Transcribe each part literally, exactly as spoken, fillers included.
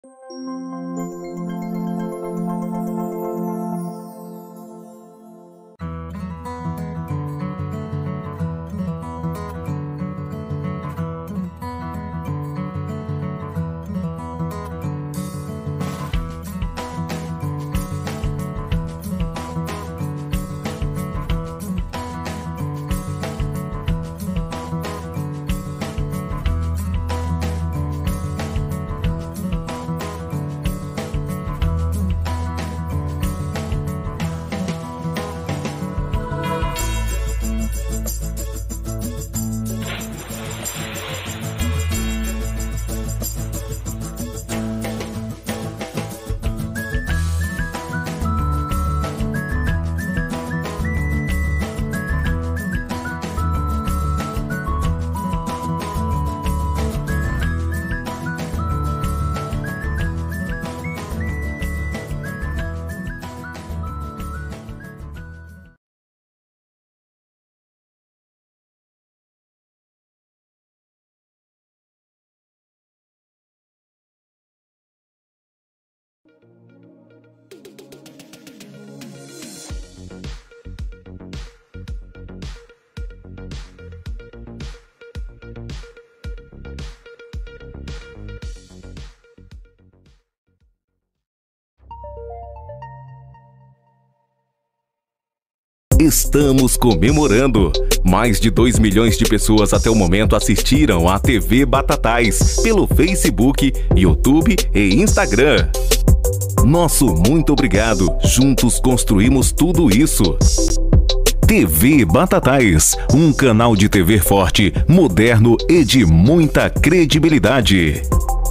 Estamos comemorando! Mais de dois milhões de pessoas até o momento assistiram à T V Batatais pelo Facebook, YouTube e Instagram. Nosso muito obrigado! Juntos construímos tudo isso! T V Batatais, um canal de T V forte, moderno e de muita credibilidade.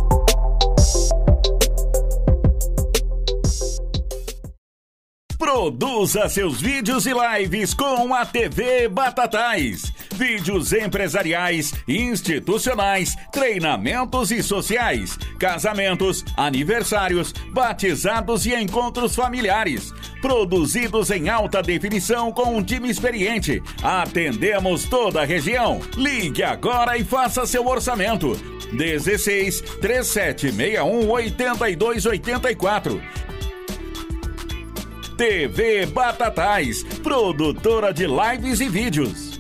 Produza seus vídeos e lives com a T V Batatais. Vídeos empresariais, institucionais, treinamentos e sociais, casamentos, aniversários, batizados e encontros familiares. Produzidos em alta definição com um time experiente. Atendemos toda a região. Ligue agora e faça seu orçamento. dezesseis, três sete seis um, oito dois oito quatro. T V Batatais, produtora de lives e vídeos.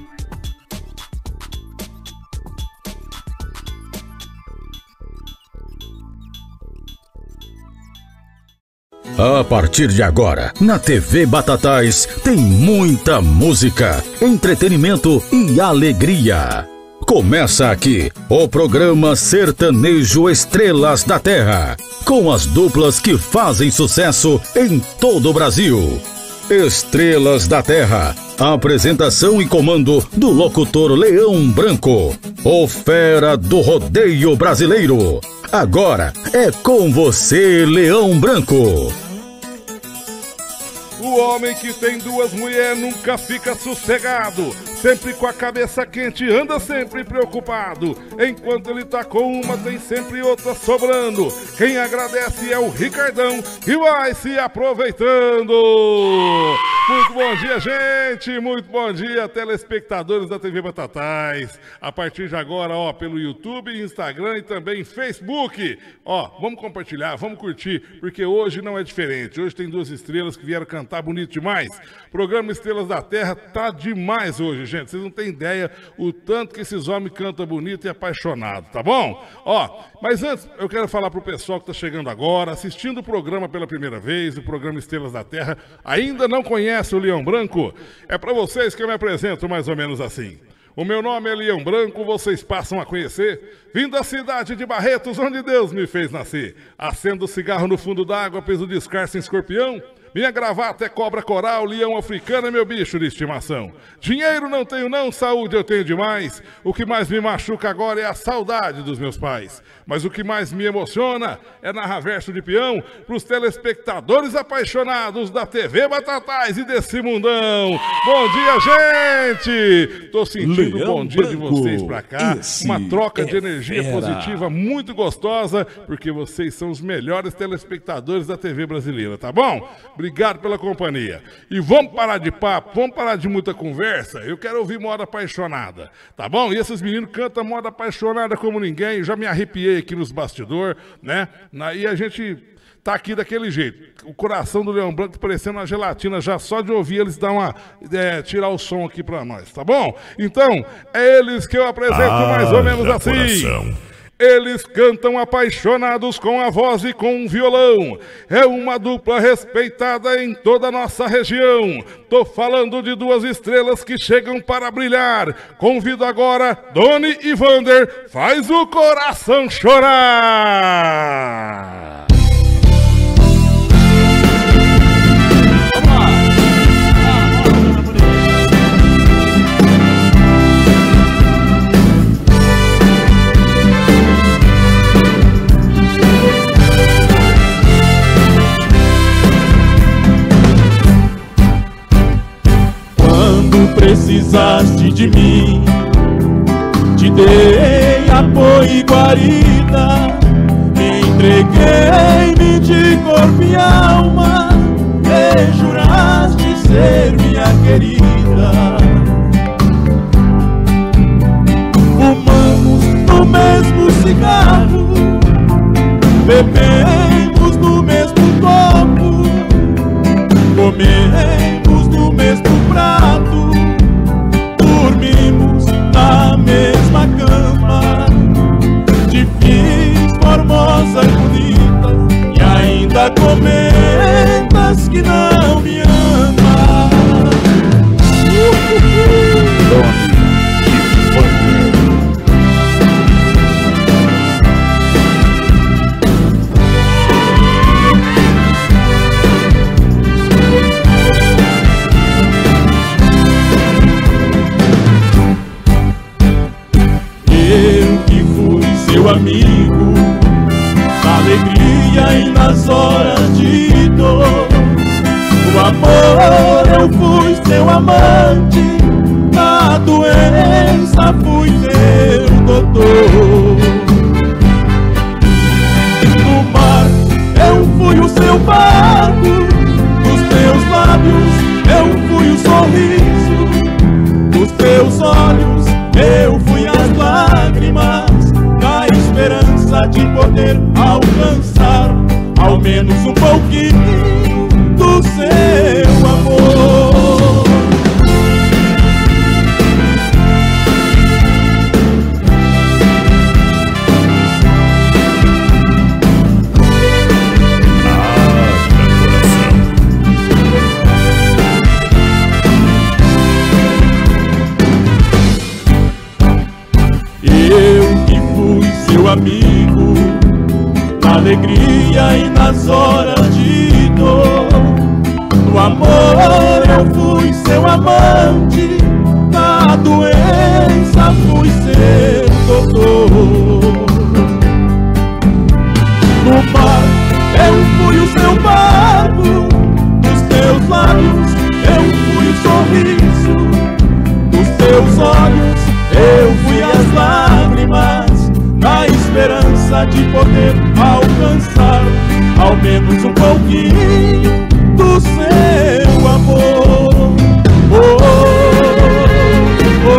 A partir de agora, na T V Batatais, tem muita música, entretenimento e alegria. Começa aqui o programa Sertanejo Estrelas da Terra, com as duplas que fazem sucesso em todo o Brasil. Estrelas da Terra, apresentação e comando do locutor Leão Branco, o fera do rodeio brasileiro. Agora é com você, Leão Branco. O homem que tem duas mulheres nunca fica sossegado. Sempre com a cabeça quente, anda sempre preocupado. Enquanto ele tá com uma, tem sempre outra sobrando. Quem agradece é o Ricardão, que vai se aproveitando. Muito bom dia, gente. Muito bom dia, telespectadores da T V Batatais. A partir de agora, ó, pelo YouTube, Instagram e também Facebook. Ó, vamos compartilhar, vamos curtir, porque hoje não é diferente. Hoje tem duas estrelas que vieram cantar bonito demais. Programa Estrelas da Terra tá demais hoje, gente. Vocês não têm ideia o tanto que esses homens cantam bonito e apaixonado, tá bom? Ó, mas antes eu quero falar pro pessoal que tá chegando agora, assistindo o programa pela primeira vez, o programa Estrelas da Terra, ainda não conhece o Leão Branco? É para vocês que eu me apresento mais ou menos assim. O meu nome é Leão Branco, vocês passam a conhecer, vim da cidade de Barretos, onde Deus me fez nascer. Acendo cigarro no fundo d'água, peso de escarça em escorpião. Minha gravata é cobra coral, leão africano é meu bicho de estimação. Dinheiro não tenho não, saúde eu tenho demais. O que mais me machuca agora é a saudade dos meus pais. Mas o que mais me emociona é narrar verso de peão pros telespectadores apaixonados da T V Batatais e desse mundão. Bom dia, gente! Tô sentindo o bom dia de vocês pra cá. Uma troca de energia positiva muito gostosa, porque vocês são os melhores telespectadores da T V brasileira, tá bom? Obrigado pela companhia. E vamos parar de papo, vamos parar de muita conversa. Eu quero ouvir Moda Apaixonada, tá bom? E esses meninos cantam Moda Apaixonada como ninguém. Eu já me arrepiei aqui nos bastidores, né? E a gente tá aqui daquele jeito. O coração do Leão Branco parecendo uma gelatina, já só de ouvir eles dar uma, é, tirar o som aqui pra nós, tá bom? Então, é eles que eu apresento ah, mais ou menos assim. Coração. Eles cantam apaixonados com a voz e com o violão. É uma dupla respeitada em toda a nossa região. Tô falando de duas estrelas que chegam para brilhar. Convido agora Doni e Vander. Faz o coração chorar. Precisaste de mim, te dei apoio e guarida, me entreguei-me de corpo e alma, e juraste ser minha querida. Fumamos no mesmo cigarro, bebemos no mesmo copo, comemos no mesmo prato, dormimos na mesma cama, te fiz formosa e bonita, e ainda comentas que não me ama. Seu amigo, na alegria e nas horas de dor. No amor eu fui seu amante, na doença fui teu doutor. No mar eu fui o seu barco, nos teus lábios eu fui o sorriso, nos teus olhos eu fui as lágrimas, na esperança de poder alcançar ao menos um pouquinho do seu amor. Seu amigo, na alegria e nas horas de dor. No amor eu fui seu amante, na doença fui seu doutor. No mar eu fui o seu barco, nos teus lábios eu fui o sorriso, nos teus olhos eu fui as lágrimas, na esperança de poder alcançar ao menos um pouquinho do seu amor. Oh, oh,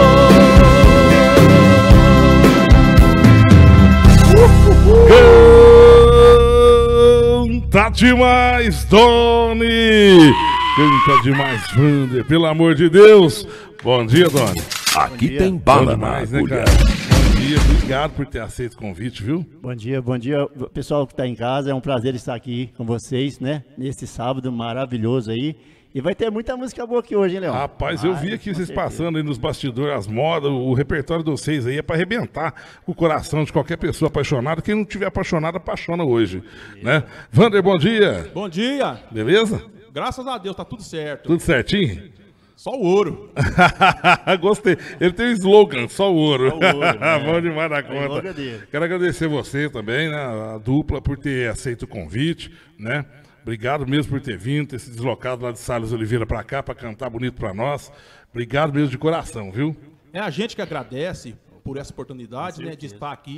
oh. Canta demais, Doni! Canta demais, Vander, pelo amor de Deus! Bom dia, Doni! Aqui tem bala na agulha. Obrigado por ter aceito o convite, viu? Bom dia, bom dia, pessoal que está em casa. É um prazer estar aqui com vocês, né? Nesse sábado maravilhoso aí. E vai ter muita música boa aqui hoje, hein, Leão? Rapaz, eu vi aqui vocês passando aí nos bastidores, as modas, o repertório de vocês aí é para arrebentar o coração de qualquer pessoa apaixonada. Quem não tiver apaixonado, apaixona hoje, né? Vander, bom dia. Bom dia. Beleza? Graças a Deus, tá tudo certo. Tudo certinho? Só o ouro. Gostei. Ele tem um slogan, só o ouro. Só o ouro, né? Bom demais da conta. É. Quero agradecer você também, né, a dupla, por ter aceito o convite, né? Obrigado mesmo por ter vindo, ter se deslocado lá de Salles Oliveira para cá, para cantar bonito para nós. Obrigado mesmo de coração, viu? É a gente que agradece por essa oportunidade, né, de estar aqui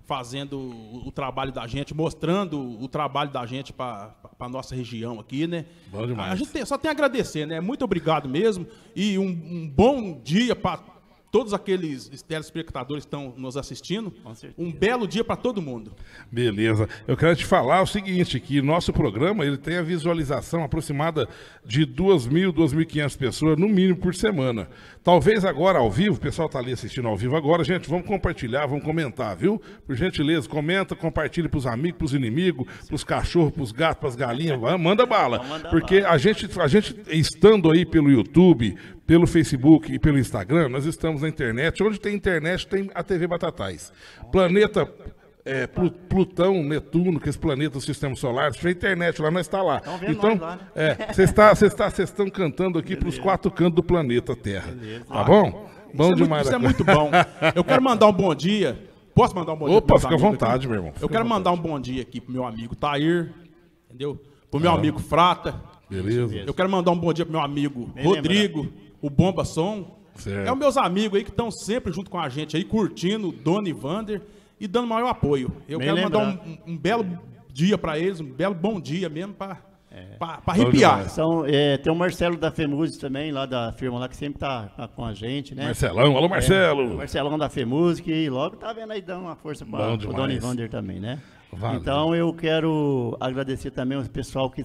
fazendo o, o trabalho da gente, mostrando o trabalho da gente para a nossa região aqui, né? Bom demais. A gente tem, só tem a agradecer, né? Muito obrigado mesmo e um, um bom dia para todos aqueles telespectadores que estão nos assistindo. Um belo dia para todo mundo. Beleza. Eu quero te falar o seguinte, que nosso programa ele tem a visualização aproximada de duas mil, duas mil e quinhentas pessoas, no mínimo, por semana. Talvez agora, ao vivo, o pessoal está ali assistindo ao vivo agora, gente, vamos compartilhar, vamos comentar, viu? Por gentileza, comenta, compartilha para os amigos, para os inimigos, para os cachorros, para os gatos, para as galinhas, manda bala. Porque a gente, a gente, estando aí pelo YouTube, pelo Facebook e pelo Instagram, nós estamos na internet. Onde tem internet, tem a T V Batatais. Planeta é, Plutão, Netuno, que é esse planeta do Sistema Solar, se tiver internet lá, nós está lá. Então, lá, né? é, vocês tá, tá, estão cantando aqui para os quatro cantos do planeta Terra. Beleza. Tá bom? Bom isso demais. É muito, isso é muito bom. Eu quero mandar um bom dia. Posso mandar um bom dia? Opa, fica à vontade, aqui? meu irmão. Eu quero mandar um bom dia aqui pro meu amigo Tair, entendeu? Pro meu ah. amigo Frata. Beleza. Eu quero mandar um bom dia pro meu amigo Bem Rodrigo. Lembrado. O Bomba Som. Certo. É os meus amigos aí que estão sempre junto com a gente aí, curtindo o Dona Ivander e dando maior apoio. Eu Bem quero lembrado. mandar um, um belo dia para eles, um belo bom dia mesmo para é. arrepiar. São, é, tem o Marcelo da FEMUSE também, lá da firma lá, que sempre tá, tá com a gente, né? Marcelão, alô Marcelo! É, o Marcelão da FEMUSE, que logo tá vendo aí dando uma força para o Dona Ivander também, né? Valeu. Então eu quero agradecer também o pessoal que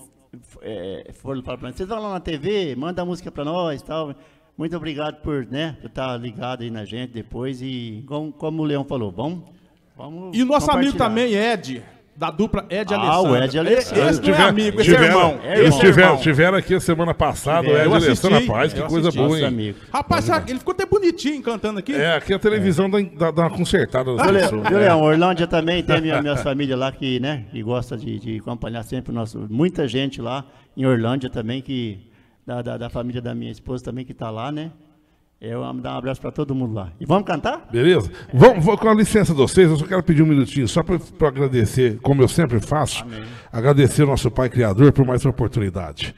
é, foram para nós. Vocês vão lá na T V, manda a música para nós e tal. Muito obrigado por, né, por estar ligado aí na gente depois e, como, como o Leão falou, vamos, vamos E o nosso amigo também, Ed, da dupla Ed ah, Alessandro. Ah, o Ed Alessandro. Esse não é amigo, esse é irmão. Eles tiveram, tiveram aqui a semana passada, tiveram. o Ed Alessandro, rapaz, que coisa boa, Nossa, hein? Amigo. Rapaz, ele ficou até bonitinho cantando aqui. É, aqui a televisão é. dá, dá uma consertada. Viu, Leão? Viu, Leão? Orlândia também tem minha, minha família lá que, né, que gosta de, de acompanhar sempre o nosso... Muita gente lá em Orlândia também, que da, da, da família da minha esposa também que está lá, né? Eu vou dar um abraço para todo mundo lá. E vamos cantar? Beleza? Vamos, vou, com a licença de vocês, eu só quero pedir um minutinho, só para agradecer, como eu sempre faço, Amém. agradecer ao nosso Pai Criador por mais uma oportunidade.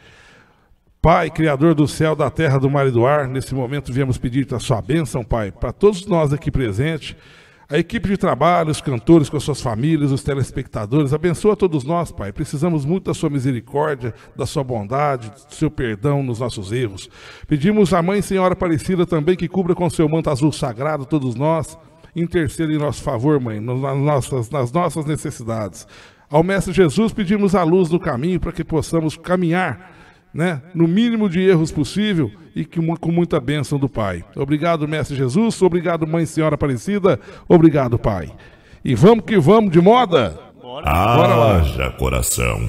Pai, Criador do céu, da terra, do mar e do ar, nesse momento viemos pedir a sua bênção, Pai, para todos nós aqui presentes, a equipe de trabalho, os cantores com as suas famílias, os telespectadores, abençoa todos nós, Pai. Precisamos muito da sua misericórdia, da sua bondade, do seu perdão nos nossos erros. Pedimos à Mãe Senhora Aparecida também que cubra com seu manto azul sagrado todos nós, interceda em nosso favor, Mãe, nas nossas, nas nossas necessidades. Ao Mestre Jesus pedimos a luz no caminho para que possamos caminhar, né, no mínimo de erros possível e que, com muita bênção do Pai. Obrigado, Mestre Jesus, obrigado, Mãe Senhora Aparecida, obrigado, Pai. E vamos que vamos de moda. Bora, Bora lá. Haja coração.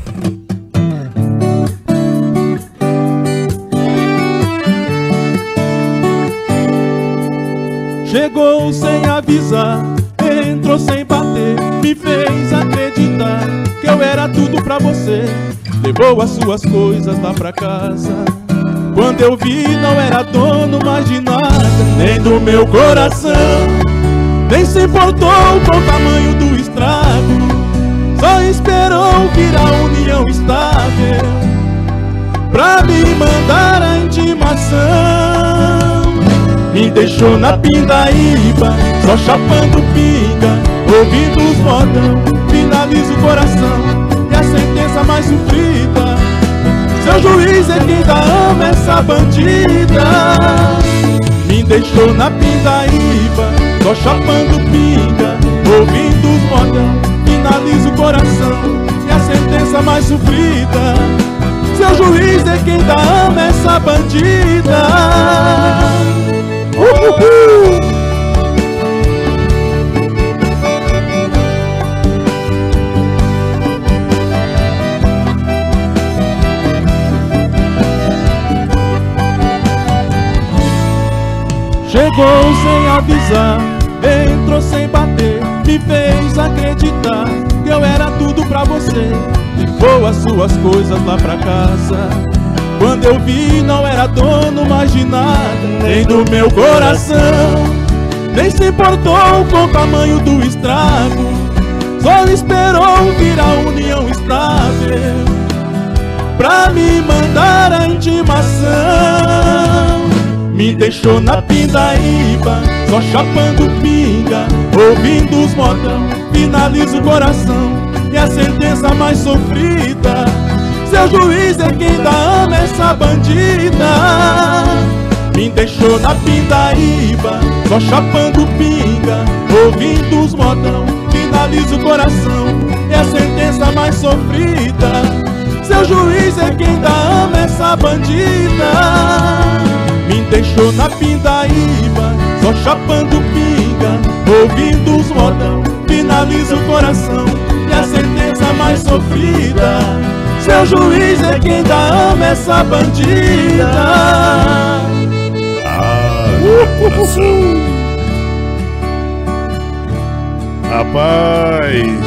Chegou sem avisar, entrou sem bater, me fez acreditar que eu era tudo pra você. Levou as suas coisas lá pra casa. Quando eu vi, não era dono mais de nada, nem do meu coração. Nem se importou com o tamanho do estrago, só esperou vir a união estável pra me mandar a intimação. Me deixou na pindaíba, só chapando pinga, ouvindo os modão, finaliza o coração. E a sentença mais sofrida, seu juiz é quem ainda ama essa bandida. Me deixou na pindaíba, só chapando pinga, ouvindo os modão, finaliza o coração. E a sentença mais sofrida, seu juiz é quem ainda ama essa bandida. Uhul! Chegou sem avisar, entrou sem bater, me fez acreditar que eu era tudo pra você. Levou as suas coisas lá pra casa. Quando eu vi, não era dono mais de nada, nem do meu coração. Nem se importou com o tamanho do estrago, só esperou vir a união estável pra me mandar a intimação. Me deixou na pindaíba, só chapando pinga, ouvindo os modão, finaliza o coração e a sentença mais sofrida. Seu juiz é quem dá ama essa bandida. Me deixou na pindaíba, só chapando pinga, ouvindo os modão, finaliza o coração e a sentença mais sofrida. Seu juiz é quem dá ama essa bandida. Me deixou na pindaíba, só chapando pinga, ouvindo os modão, finaliza o coração e a sentença mais sofrida. Seu juiz é quem dá ama essa bandida. Ah, rapaz.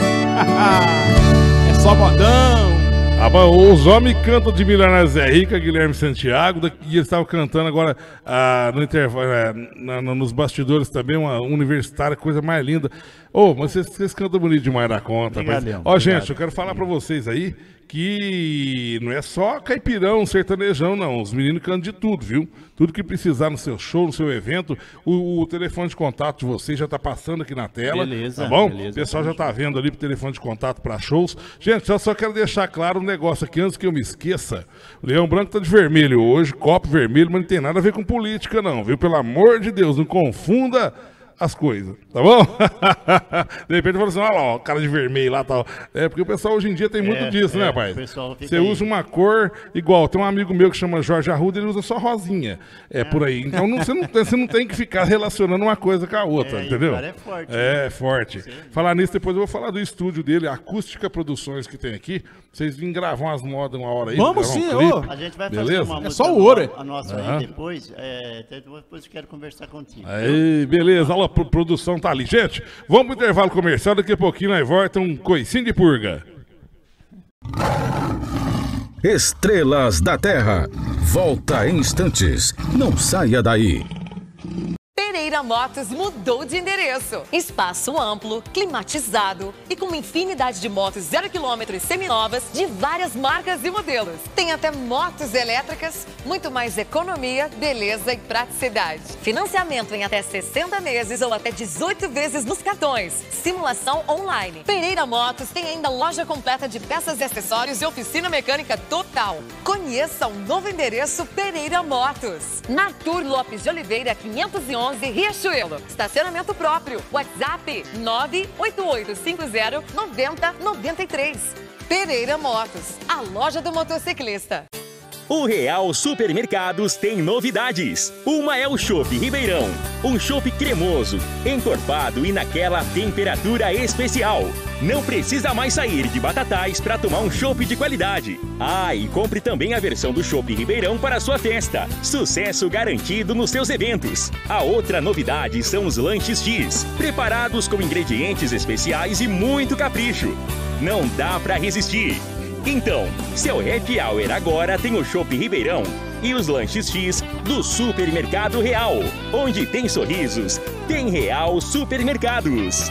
É só modão. Ah, os homens cantam de Milionários é Rica, Guilherme Santiago, e eles estavam cantando agora ah, no intervalo, é, na, na, nos bastidores também, uma universitária, coisa mais linda. Ô, oh, mas vocês, vocês cantam bonito demais da conta. Ó, oh, gente, eu quero falar pra vocês aí que não é só caipirão, sertanejão, não. Os meninos cantam de tudo, viu? Tudo que precisar no seu show, no seu evento, o, o telefone de contato de vocês já tá passando aqui na tela. Beleza, tá bom? Beleza, o pessoal já tá vendo ali pro telefone de contato para shows. Gente, eu só quero deixar claro um negócio aqui antes que eu me esqueça. O Leão Branco tá de vermelho hoje, copo vermelho, mas não tem nada a ver com política, não, viu? Pelo amor de Deus, não confunda as coisas, tá bom? De repente fala assim, olha lá, ó, cara de vermelho lá e tal. É, porque o pessoal hoje em dia tem muito é, disso, é, né, rapaz? Você usa uma cor igual. Tem um amigo meu que chama Jorge Arruda, ele usa só rosinha. É, é. Por aí. Então não, você, não, você não tem que ficar relacionando uma coisa com a outra, é, entendeu? O cara é forte. É, né? forte. Sim. Falar nisso, depois eu vou falar do estúdio dele, Acústica Produções, que tem aqui. Vocês vêm gravar umas modas uma hora aí. Vamos sim, um ô. A gente vai Beleza? fazer uma música. É só o ouro. A nossa uhum. aí depois. É, depois eu quero conversar contigo. Aí, beleza. A produção tá ali. Gente, vamos pro intervalo comercial. Daqui a pouquinho nós volta um coicinho de purga. Estrelas da Terra. Volta em instantes. Não saia daí. Pereira Motos mudou de endereço. Espaço amplo, climatizado e com uma infinidade de motos zero quilômetros seminovas de várias marcas e modelos. Tem até motos elétricas, muito mais economia, beleza e praticidade. Financiamento em até sessenta meses ou até dezoito vezes nos cartões. Simulação online. Pereira Motos tem ainda loja completa de peças e acessórios e oficina mecânica total. Conheça o novo endereço Pereira Motos. Na Arthur Lopes de Oliveira, quinhentos e onze, Riachuelo. Estacionamento próprio. WhatsApp nove oito oito cinco zero nove zero nove três. Pereira Motos, a loja do motociclista. O Real Supermercados tem novidades. Uma é o Chopp Ribeirão, um chopp cremoso, encorpado e naquela temperatura especial. Não precisa mais sair de Batatais para tomar um chopp de qualidade. Ah, e compre também a versão do Chopp Ribeirão para sua festa. Sucesso garantido nos seus eventos. A outra novidade são os lanches X, preparados com ingredientes especiais e muito capricho. Não dá para resistir. Então, seu happy hour agora tem o Chopp Ribeirão e os lanches X do Supermercado Real. Onde tem sorrisos, tem Real Supermercados.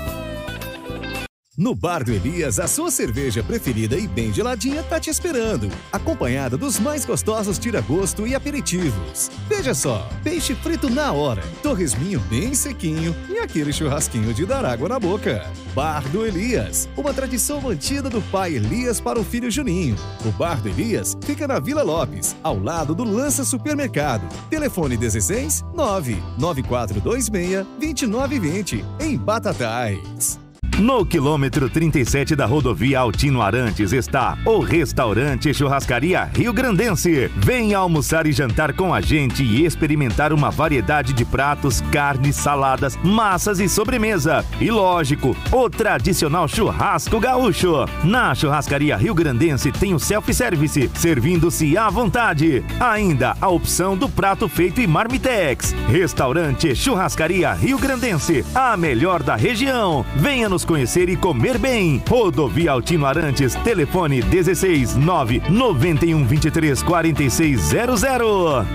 No Bar do Elias, a sua cerveja preferida e bem geladinha tá te esperando, acompanhada dos mais gostosos tira-gosto e aperitivos. Veja só, peixe frito na hora, torresminho bem sequinho e aquele churrasquinho de dar água na boca. Bar do Elias, uma tradição mantida do pai Elias para o filho Juninho. O Bar do Elias fica na Vila Lopes, ao lado do Lança Supermercado. Telefone dezesseis nove nove quatro dois seis dois nove dois zero, em Batatais. No quilômetro trinta e sete da rodovia Altino Arantes está o Restaurante Churrascaria Rio Grandense. Venha almoçar e jantar com a gente e experimentar uma variedade de pratos, carnes, saladas, massas e sobremesa. E lógico, o tradicional churrasco gaúcho. Na Churrascaria Rio Grandense tem o self-service, servindo-se à vontade. Ainda a opção do prato feito em Marmitex. Restaurante Churrascaria Rio Grandense, a melhor da região. Venha nos conhecer e comer bem. Rodovia Altino Arantes, telefone dezesseis nove nove um dois três quatro seis zero zero.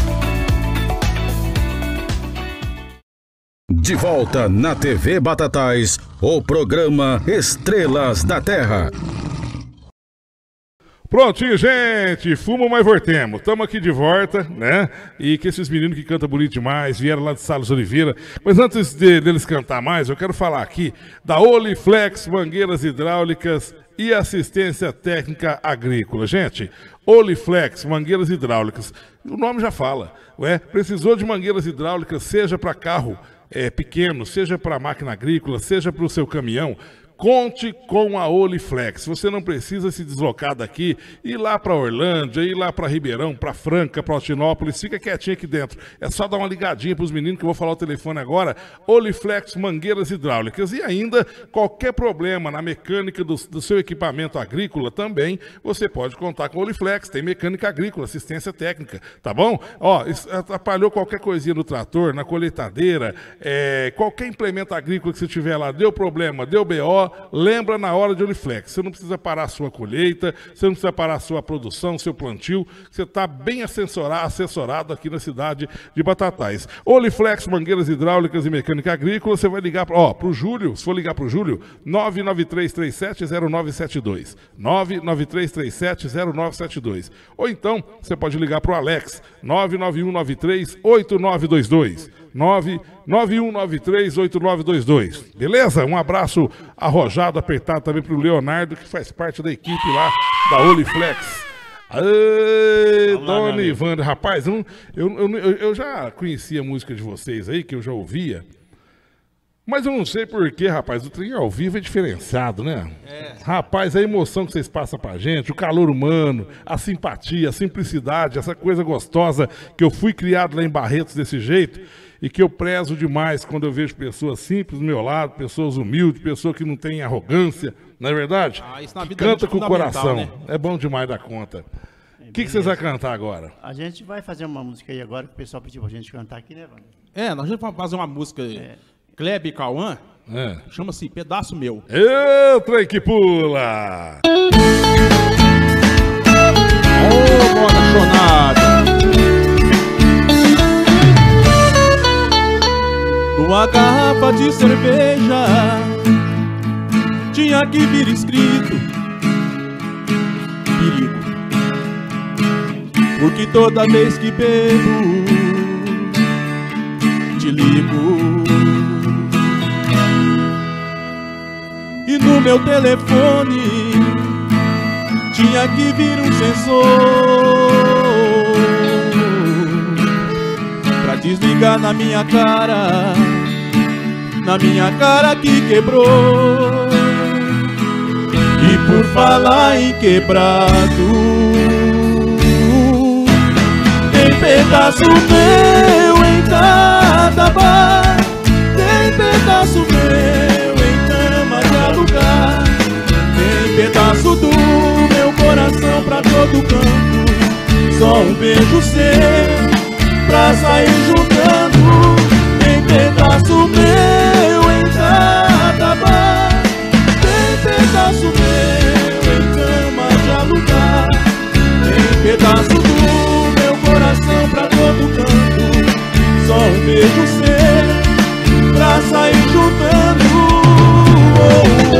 De volta na T V Batatais, o programa Estrelas da Terra. O Prontinho, gente, fuma, mas voltemos. Estamos aqui de volta, né? E que esses meninos que cantam bonito demais, vieram lá de Salles Oliveira. Mas antes de, deles cantar mais, eu quero falar aqui da Oliflex Mangueiras Hidráulicas e Assistência Técnica Agrícola. Gente, Oliflex Mangueiras Hidráulicas, o nome já fala, ué? Precisou de mangueiras hidráulicas, seja para carro é, pequeno, seja para máquina agrícola, seja para o seu caminhão, conte com a Oliflex. Você não precisa se deslocar daqui, ir lá para Orlândia, ir lá para Ribeirão, para Franca, para Altinópolis, fica quietinho aqui dentro. É só dar uma ligadinha para os meninos que eu vou falar o telefone agora. Oliflex Mangueiras Hidráulicas. E ainda, qualquer problema na mecânica do, do seu equipamento agrícola também, você pode contar com a Oliflex. Tem mecânica agrícola, assistência técnica, tá bom? Ó, atrapalhou qualquer coisinha no trator, na colheitadeira, é, qualquer implemento agrícola que você tiver lá, deu problema, deu B O, lembra na hora de Oliflex. Você não precisa parar a sua colheita, você não precisa parar a sua produção, seu plantio. Você está bem assessorado, assessorado aqui na cidade de Batatais. Oliflex, mangueiras hidráulicas e mecânica agrícola. Você vai ligar para o Júlio, se for ligar para o Júlio, nove nove três três sete zero nove sete dois. nove nove três três sete zero nove sete dois. Ou então, você pode ligar para o Alex, nove nove um nove três oito nove dois dois. nove nove um nove três oito nove dois dois. Beleza? Um abraço arrojado, apertado também para o Leonardo, que faz parte da equipe lá da Oliflex. Ei, Dona Ivandra, rapaz, eu, eu, eu, eu já conhecia a música de vocês aí, que eu já ouvia, mas eu não sei porquê, rapaz, o trem ao vivo é diferenciado, né? É. Rapaz, a emoção que vocês passam pra gente, o calor humano, a simpatia, a simplicidade, essa coisa gostosa que eu fui criado lá em Barretos desse jeito, e que eu prezo demais quando eu vejo pessoas simples do meu lado, pessoas humildes, pessoas que não têm arrogância, não é verdade? Ah, isso na vida canta com o coração, né? É bom demais da conta. O que, que vocês vão cantar agora? A gente vai fazer uma música aí agora que o pessoal pediu pra gente cantar aqui, né, Wander? É, nós vamos fazer uma música, é. Kleber e Cauã, é. Chama-se Pedaço Meu. Ê, trem que pula! Ô, oh, moda chonada! Numa garrafa de cerveja tinha que vir escrito perigo, porque toda vez que bebo te ligo. E no meu telefone tinha que vir um sensor pra desligar na minha cara, na minha cara que quebrou. E por falar em quebrado, tem pedaço meu em cada bar, tem pedaço meu em cama de alugar, tem pedaço do meu coração pra todo canto, só um beijo seu pra sair juntando. Tem pedaço meu em cada bar, tem pedaço meu em cama de alugar, tem pedaço do meu coração pra todo canto, só um beijo seu pra sair juntando. Oh, oh,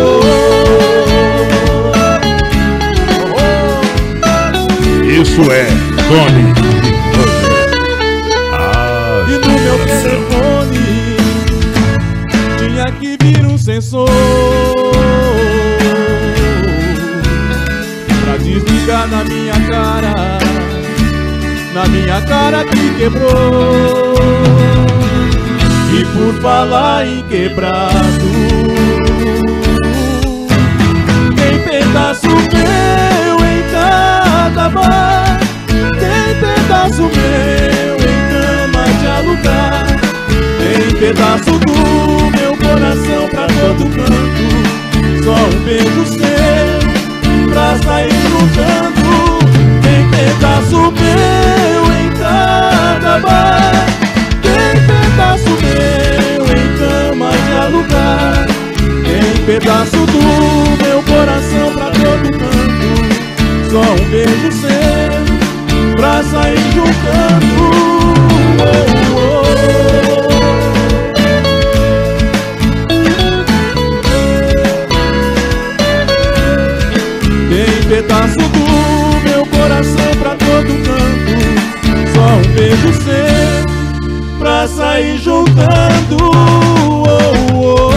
oh. Isso é Tony. E no meu telefone tinha que vir um sensor pra desligar na minha cara, na minha cara que quebrou. E por falar em quebrado, tem pedaço meu em cada bar, tem pedaço meu em cama de alugar, tem pedaço do meu coração pra todo canto, só um beijo seu pra sair juntando. Tem pedaço meu em cada bar, tem pedaço meu em cama de alugar, tem pedaço do meu coração pra todo canto, só um beijo seu pra sair juntando. Oh, oh, oh. Tem pedaço do sair juntando. Oh,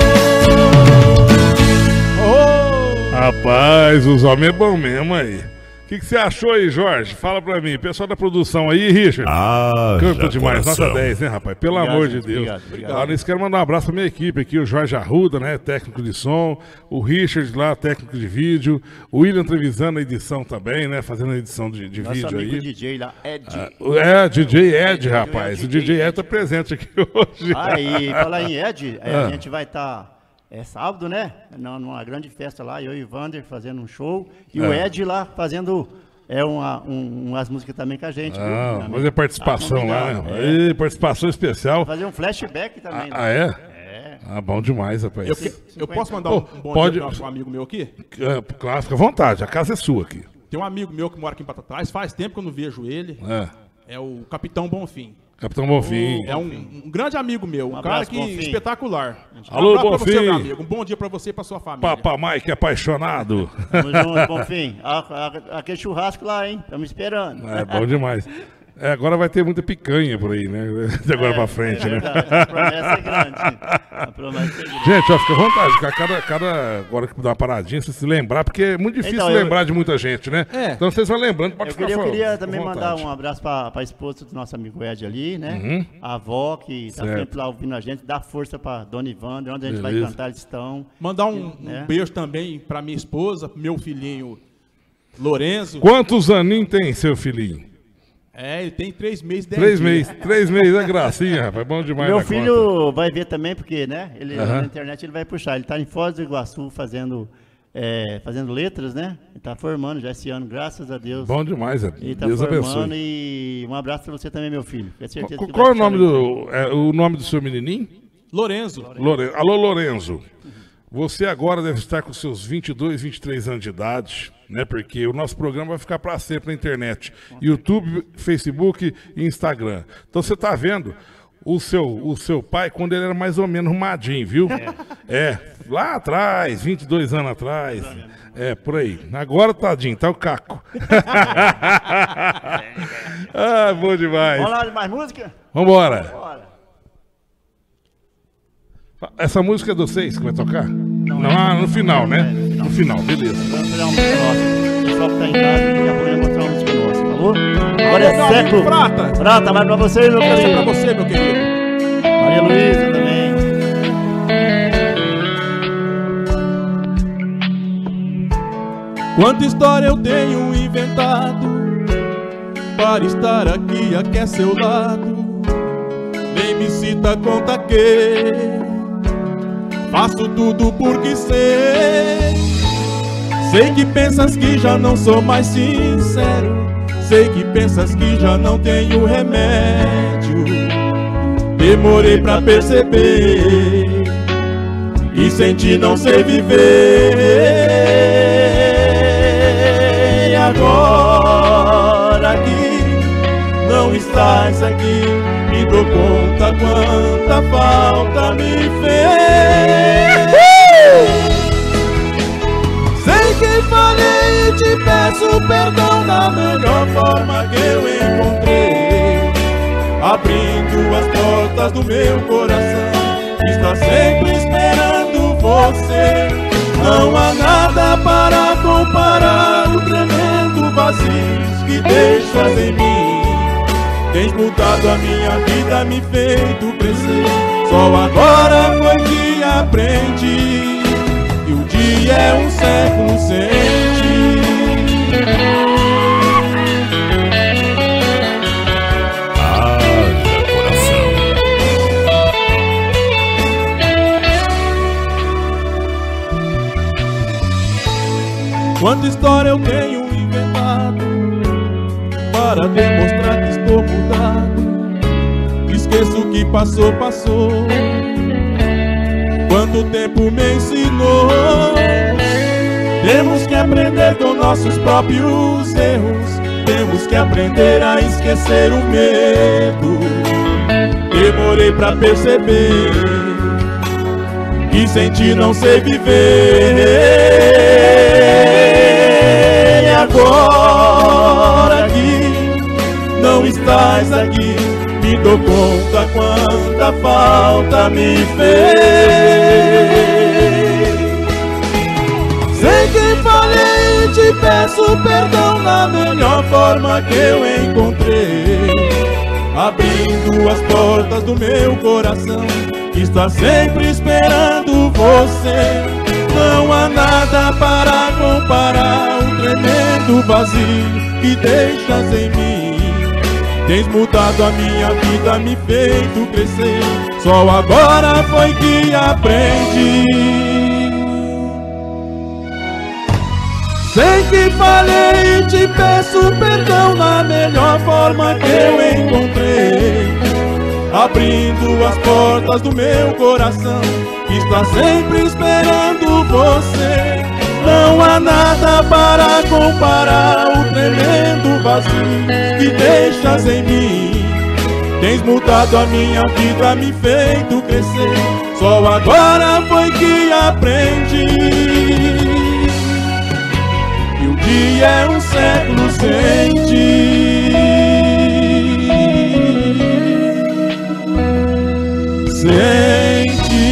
oh. Oh. Rapaz, os homens é bom mesmo aí. O que, que você achou aí, Jorge? Fala pra mim. Pessoal da produção aí, Richard. Ah, canta demais. Coração. Nota dez, né, rapaz? Pelo obrigado, amor de Deus. Obrigado, obrigado. Lá nisso, quero mandar um abraço pra minha equipe aqui. O Jorge Arruda, né? Técnico de som. O Richard lá, técnico de vídeo. O William Trevisan na edição também, né? Fazendo a edição de, de Nosso vídeo amigo aí. D J lá, Ed. Ah, é, D J Ed, rapaz. O D J Ed tá presente aqui hoje. Aí, falar em Ed, é, Ah. a gente vai estar... Tá... É sábado, né? Numa grande festa lá, eu e o Vander fazendo um show. E é. o Ed lá fazendo é uma, um, umas músicas também com a gente. Ah, viu? fazer participação tá lá, né? É. E, participação especial. Fazer um flashback também. Ah, ah é? É. Ah, bom demais, rapaz. Eu, que, eu posso mandar um, um bom pode... dia para um amigo meu aqui? Claro, fica à vontade, a casa é sua aqui. Tem um amigo meu que mora aqui em Batatais, faz tempo que eu não vejo ele. É, é o Capitão Bonfim. Capitão Bonfim. É um, um grande amigo meu, um, um cara que Bonfim. Espetacular. Alô, um Bonfim. Você, meu amigo. Um bom dia pra você e pra sua família. Papa Mike apaixonado. Tamo junto, Bonfim. Aquele churrasco lá, hein? Estamos esperando. É bom demais. É, agora vai ter muita picanha por aí, né? De agora é, pra frente, é né? A promessa é grande. A promessa é grande. Gente, ó, fica à vontade. Cada, cada, agora que dá uma paradinha, você se lembrar, porque é muito difícil então, lembrar eu... de muita gente, né? É. Então vocês vão lembrando, pode eu ficar queria, falando. Eu queria também mandar um abraço pra, pra esposa do nosso amigo Ed ali, né? Uhum. A avó, que tá certo. Sempre lá ouvindo a gente. Dá força pra Dona Ivandra, onde a gente Beleza. Vai cantar, eles estão. Mandar um, né? um beijo também pra minha esposa, pro meu filhinho Lorenzo. Quantos aninhos tem seu filhinho? É, ele tem três meses, dez Três dias. meses, três meses, é gracinha, rapaz, bom demais. Meu filho conta. Vai ver também, porque, né, ele, uhum. na internet ele vai puxar, ele tá em Foz do Iguaçu fazendo, é, fazendo letras, né, ele tá formando já esse ano, graças a Deus. Bom demais, é. Ele tá Deus formando abençoe. E um abraço pra você também, meu filho. Com certeza Qual, qual é o nome do, é, o nome do seu menininho? Lorenzo. Lorenzo. Alô, Lorenzo. Você agora deve estar com seus vinte e dois, vinte e três anos de idade, né? Porque o nosso programa vai ficar para sempre na internet. YouTube, Facebook e Instagram. Então você está vendo o seu, o seu pai quando ele era mais ou menos arrumadinho, viu? É. é, lá atrás, vinte e dois anos atrás. É, por aí. Agora, tadinho, tá o caco. Ah, bom demais. Vamos lá de mais música? Vambora. Vambora. Essa música é do seis que vai tocar? Não, não ah, no final, né? No final, beleza. Vamos fazer uma música nossa. O pessoal que tá em casa, daqui a pouco eu vou mostrar uma música nossa, falou? Agora é século. Prata. Prata, vai pra você, meu querido. Essa é pra você, meu querido. Maria Luísa também. Quanta história eu tenho inventado para estar aqui, aqui a seu lado. Nem me cita conta que faço tudo porque sei. Sei que pensas que já não sou mais sincero. Sei que pensas que já não tenho remédio. Demorei pra perceber e sem ti não sei viver. E agora que não estás aqui, me dou conta quanta falta me fez. Sei que falei e te peço perdão da melhor forma que eu encontrei, abrindo as portas do meu coração. Está sempre esperando você. Não há nada para comparar o tremendo vazio que deixas em mim. Tens mudado a minha vida, me feito crescer. Só agora foi que aprendi que o dia é um século sem ti. Haja coração. Quanta história eu tenho inventado para demonstrar que estou mudado. Esqueço o que passou, passou. Quanto tempo me ensinou. Temos que aprender com nossos próprios erros. Temos que aprender a esquecer o medo. Demorei pra perceber que sem ti não sei viver. E agora que não estás aqui, me me dou conta quanta falta me fez. Sei que falhei e te peço perdão na melhor forma que eu encontrei, abrindo as portas do meu coração, que está sempre esperando você. Não há nada para comparar o tremendo vazio que deixas em mim. Tens mudado a minha vida, me feito crescer, só agora foi que aprendi. Sei que falhei e te peço perdão na melhor forma que eu encontrei, abrindo as portas do meu coração, que está sempre esperando você. Não há nada para comparar o tremendo vazio que deixas em mim. Tens mudado a minha vida, me feito crescer, só agora foi que aprendi. E o dia é um século sem ti, sem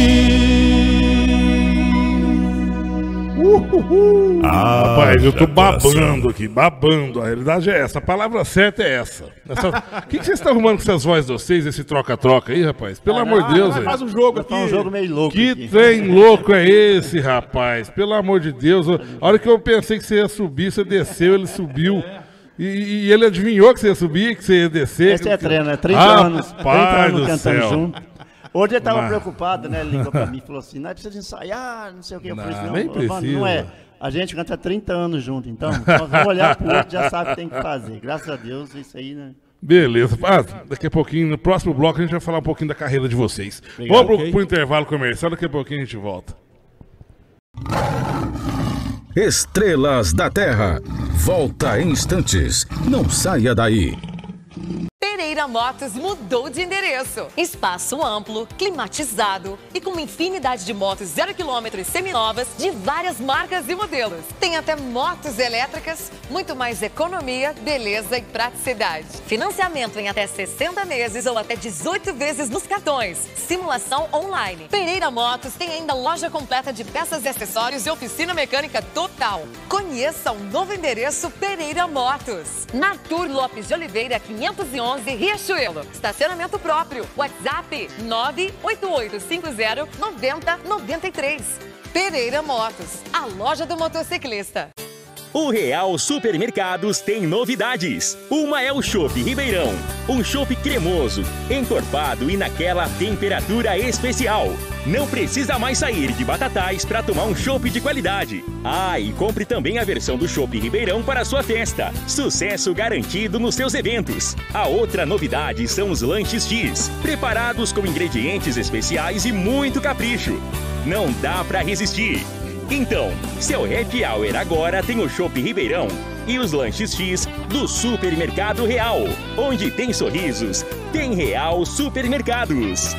ti. Uhul. Ah, rapaz, eu tô babando aqui, babando. A realidade é essa, a palavra certa é essa. O que, que vocês estão arrumando com essas vozes de vocês, esse troca-troca aí, rapaz? Pelo ah, amor de Deus, velho. Faz um jogo aqui. Um jogo meio louco. Que aqui. trem louco é esse, rapaz? Pelo amor de Deus. A hora que eu pensei que você ia subir, você desceu, ele subiu. E, e ele adivinhou que você ia subir, que você ia descer. Esse é treino, é trinta ah, anos, trinta anos cantando céu. junto. Hoje ele tava Mas... preocupado, né? Ele ligou pra mim e falou assim, não é preciso ensaiar, não sei o que. Eu não, falei assim, não, nem precisa. Não é. A gente canta trinta anos junto, então nós vamos olhar pro outro, já sabe o que tem que fazer. Graças a Deus, isso aí, né? Beleza. Ah, daqui a pouquinho, no próximo bloco, a gente vai falar um pouquinho da carreira de vocês. Obrigado, vamos pro, okay. pro intervalo comercial, daqui a pouquinho a gente volta. Estrelas da Terra. Volta em instantes. Não saia daí. Pereira Motos mudou de endereço. Espaço amplo, climatizado e com uma infinidade de motos zero quilômetro e seminovas de várias marcas e modelos. Tem até motos elétricas, muito mais economia, beleza e praticidade. Financiamento em até sessenta meses ou até dezoito vezes nos cartões. Simulação online. Pereira Motos tem ainda loja completa de peças e acessórios e oficina mecânica total. Conheça o novo endereço Pereira Motos. Na Arthur Lopes de Oliveira, quinhentos e onze, Riachuelo. Estacionamento próprio. WhatsApp nove oito oito cinco zero nove zero nove três. Pereira Motos, a loja do motociclista. O Real Supermercados tem novidades. Uma é o Chopp Ribeirão. Um chopp cremoso, encorpado e naquela temperatura especial. Não precisa mais sair de Batatais para tomar um chopp de qualidade. Ah, e compre também a versão do Chopp Ribeirão para a sua festa. Sucesso garantido nos seus eventos. A outra novidade são os lanches X, preparados com ingredientes especiais e muito capricho. Não dá para resistir. Então, seu happy hour agora tem o Chopp Ribeirão e os lanches X do Supermercado Real. Onde tem sorrisos, tem Real Supermercados.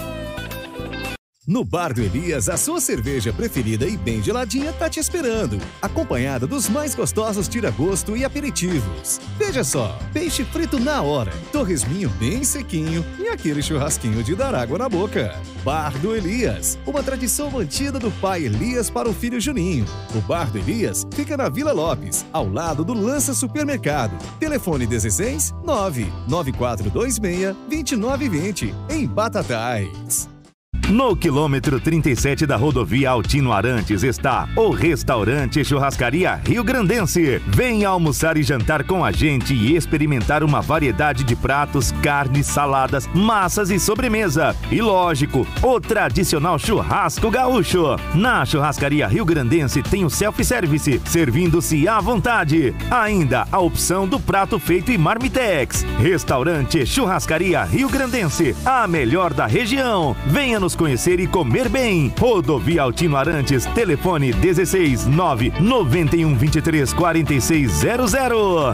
No Bar do Elias, a sua cerveja preferida e bem geladinha tá te esperando, acompanhada dos mais gostosos tira-gosto e aperitivos. Veja só, peixe frito na hora, torresminho bem sequinho e aquele churrasquinho de dar água na boca. Bar do Elias, uma tradição mantida do pai Elias para o filho Juninho. O Bar do Elias fica na Vila Lopes, ao lado do Lança Supermercado. Telefone dezesseis nove nove quatro dois seis dois nove dois zero, em Batatais. No quilômetro trinta e sete da rodovia Altino Arantes está o Restaurante Churrascaria Rio Grandense. Venha almoçar e jantar com a gente e experimentar uma variedade de pratos, carnes, saladas, massas e sobremesa. E lógico, o tradicional churrasco gaúcho. Na Churrascaria Rio Grandense tem o self-service, servindo-se à vontade. Ainda a opção do prato feito em Marmitex. Restaurante Churrascaria Rio Grandense, a melhor da região. Venha nos conhecer e comer bem. Rodovia Altino Arantes, telefone dezesseis nove nove um dois três quatro seis zero zero.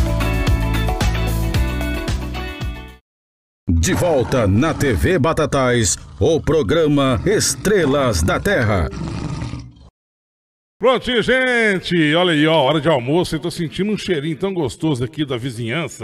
De volta na T V Batatais, o programa Estrelas da Terra. Prontinho, gente. Olha aí, ó, hora de almoço. Eu tô sentindo um cheirinho tão gostoso aqui da vizinhança.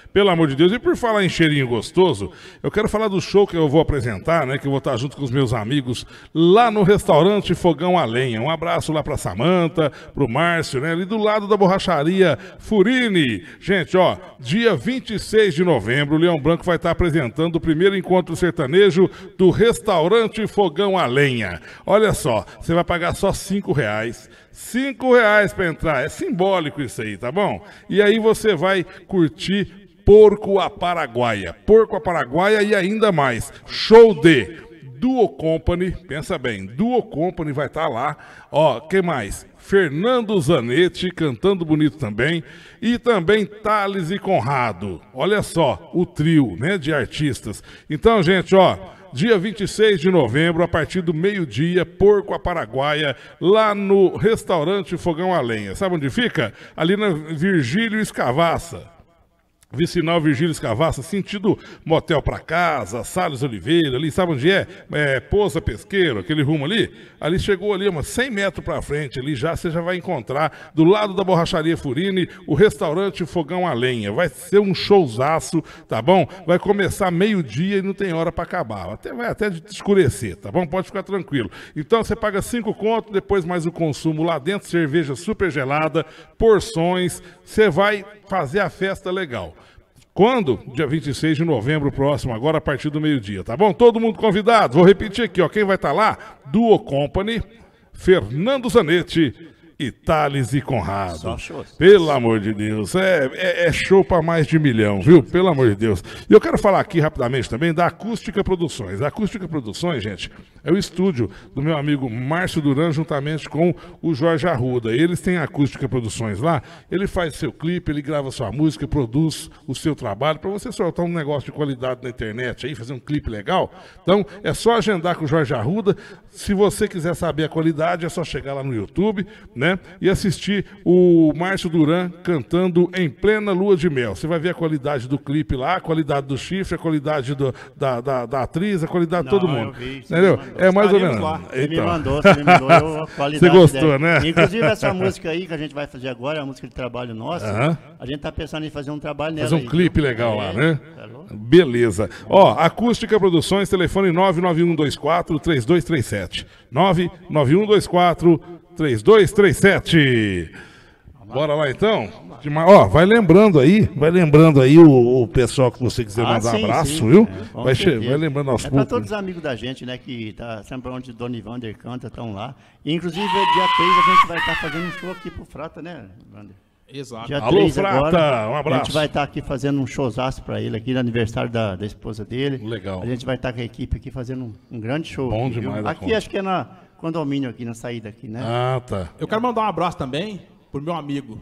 Pelo amor de Deus. E por falar em cheirinho gostoso, eu quero falar do show que eu vou apresentar, né? Que eu vou estar junto com os meus amigos lá no restaurante Fogão a Lenha. Um abraço lá pra Samanta, pro Márcio, né? Ali do lado da borracharia Furini. Gente, ó, dia vinte e seis de novembro, o Leão Branco vai estar apresentando o primeiro encontro sertanejo do restaurante Fogão a Lenha. Olha só, você vai pagar só cinco reais. Cinco reais para entrar. É simbólico isso aí, tá bom? E aí você vai curtir Porco à Paraguaia. Porco à Paraguaia e ainda mais. Show de Duo Company. Pensa bem, Duo Company vai estar lá. Ó, que mais? Fernando Zanetti cantando bonito também. E também Thales e Conrado. Olha só, o trio, né, de artistas. Então, gente, ó, dia vinte e seis de novembro, a partir do meio-dia, Porco à Paraguaia, lá no restaurante Fogão a Lenha. Sabe onde fica? Ali na Virgílio Escavassa. Vicinal Virgílio Escavassa, sentido Motel pra Casa, Salles Oliveira, ali, sabe onde é? É Pousa Pesqueiro, aquele rumo ali. Ali chegou ali, umas cem metros pra frente, ali já você já vai encontrar, do lado da borracharia Furini, o restaurante Fogão a Lenha. Vai ser um showzaço, tá bom? Vai começar meio-dia e não tem hora pra acabar. Até, vai até escurecer, tá bom? Pode ficar tranquilo. Então você paga cinco contos, depois mais o consumo lá dentro, cerveja super gelada, porções, você vai fazer a festa legal. Quando? Dia vinte e seis de novembro próximo, agora a partir do meio-dia, tá bom? Todo mundo convidado. Vou repetir aqui, ó. Quem vai estar lá? Duo Company, Fernando Zanetti e Thales e Conrado. Pelo amor de Deus, é, é, é show para mais de milhão, viu? Pelo amor de Deus. E eu quero falar aqui rapidamente também da Acústica Produções. A Acústica Produções, gente, é o estúdio do meu amigo Márcio Duran, juntamente com o Jorge Arruda. Eles têm a Acústica Produções lá, ele faz seu clipe, ele grava sua música, produz o seu trabalho, para você soltar um negócio de qualidade na internet aí, fazer um clipe legal. Então, é só agendar com o Jorge Arruda. Se você quiser saber a qualidade, é só chegar lá no YouTube, né? E assistir o Márcio Duran cantando Em Plena Lua de Mel. Você vai ver a qualidade do clipe lá, a qualidade do chifre, a qualidade do, da, da, da atriz, a qualidade de todo mundo. Vi, entendeu? É mais ou menos. Você então. me mandou, você me mandou eu, a qualidade. Você gostou, dela. né? Inclusive essa música aí que a gente vai fazer agora, é a música de trabalho nossa. Uh-huh. A gente tá pensando em fazer um trabalho nela. Fazer um aí, clipe viu? legal é, lá, né? Tá Beleza. Ó, Acústica Produções, telefone nove nove um dois quatro três dois três sete. nove nove um dois quatro três dois três sete. Bora lá então? Ó, vai lembrando aí, vai lembrando aí o, o pessoal que você quiser ah, mandar sim, abraço, sim. viu? É, vai, vai lembrando aos é poucos. É para todos os amigos da gente, né, que tá sempre onde Dona Vander canta, estão lá. E, inclusive, dia três a gente vai estar tá fazendo um show aqui pro Frata, né, Vander? Exato. Dia Alô, Frata, agora, um abraço. A gente vai estar tá aqui fazendo um showzaço para ele aqui no aniversário da, da esposa dele. Legal. A gente vai estar tá com a equipe aqui fazendo um, um grande show. Bom aqui, demais. Aqui acho que é na condomínio aqui, na saída aqui, né? Ah, tá. Eu quero mandar um abraço também pro meu amigo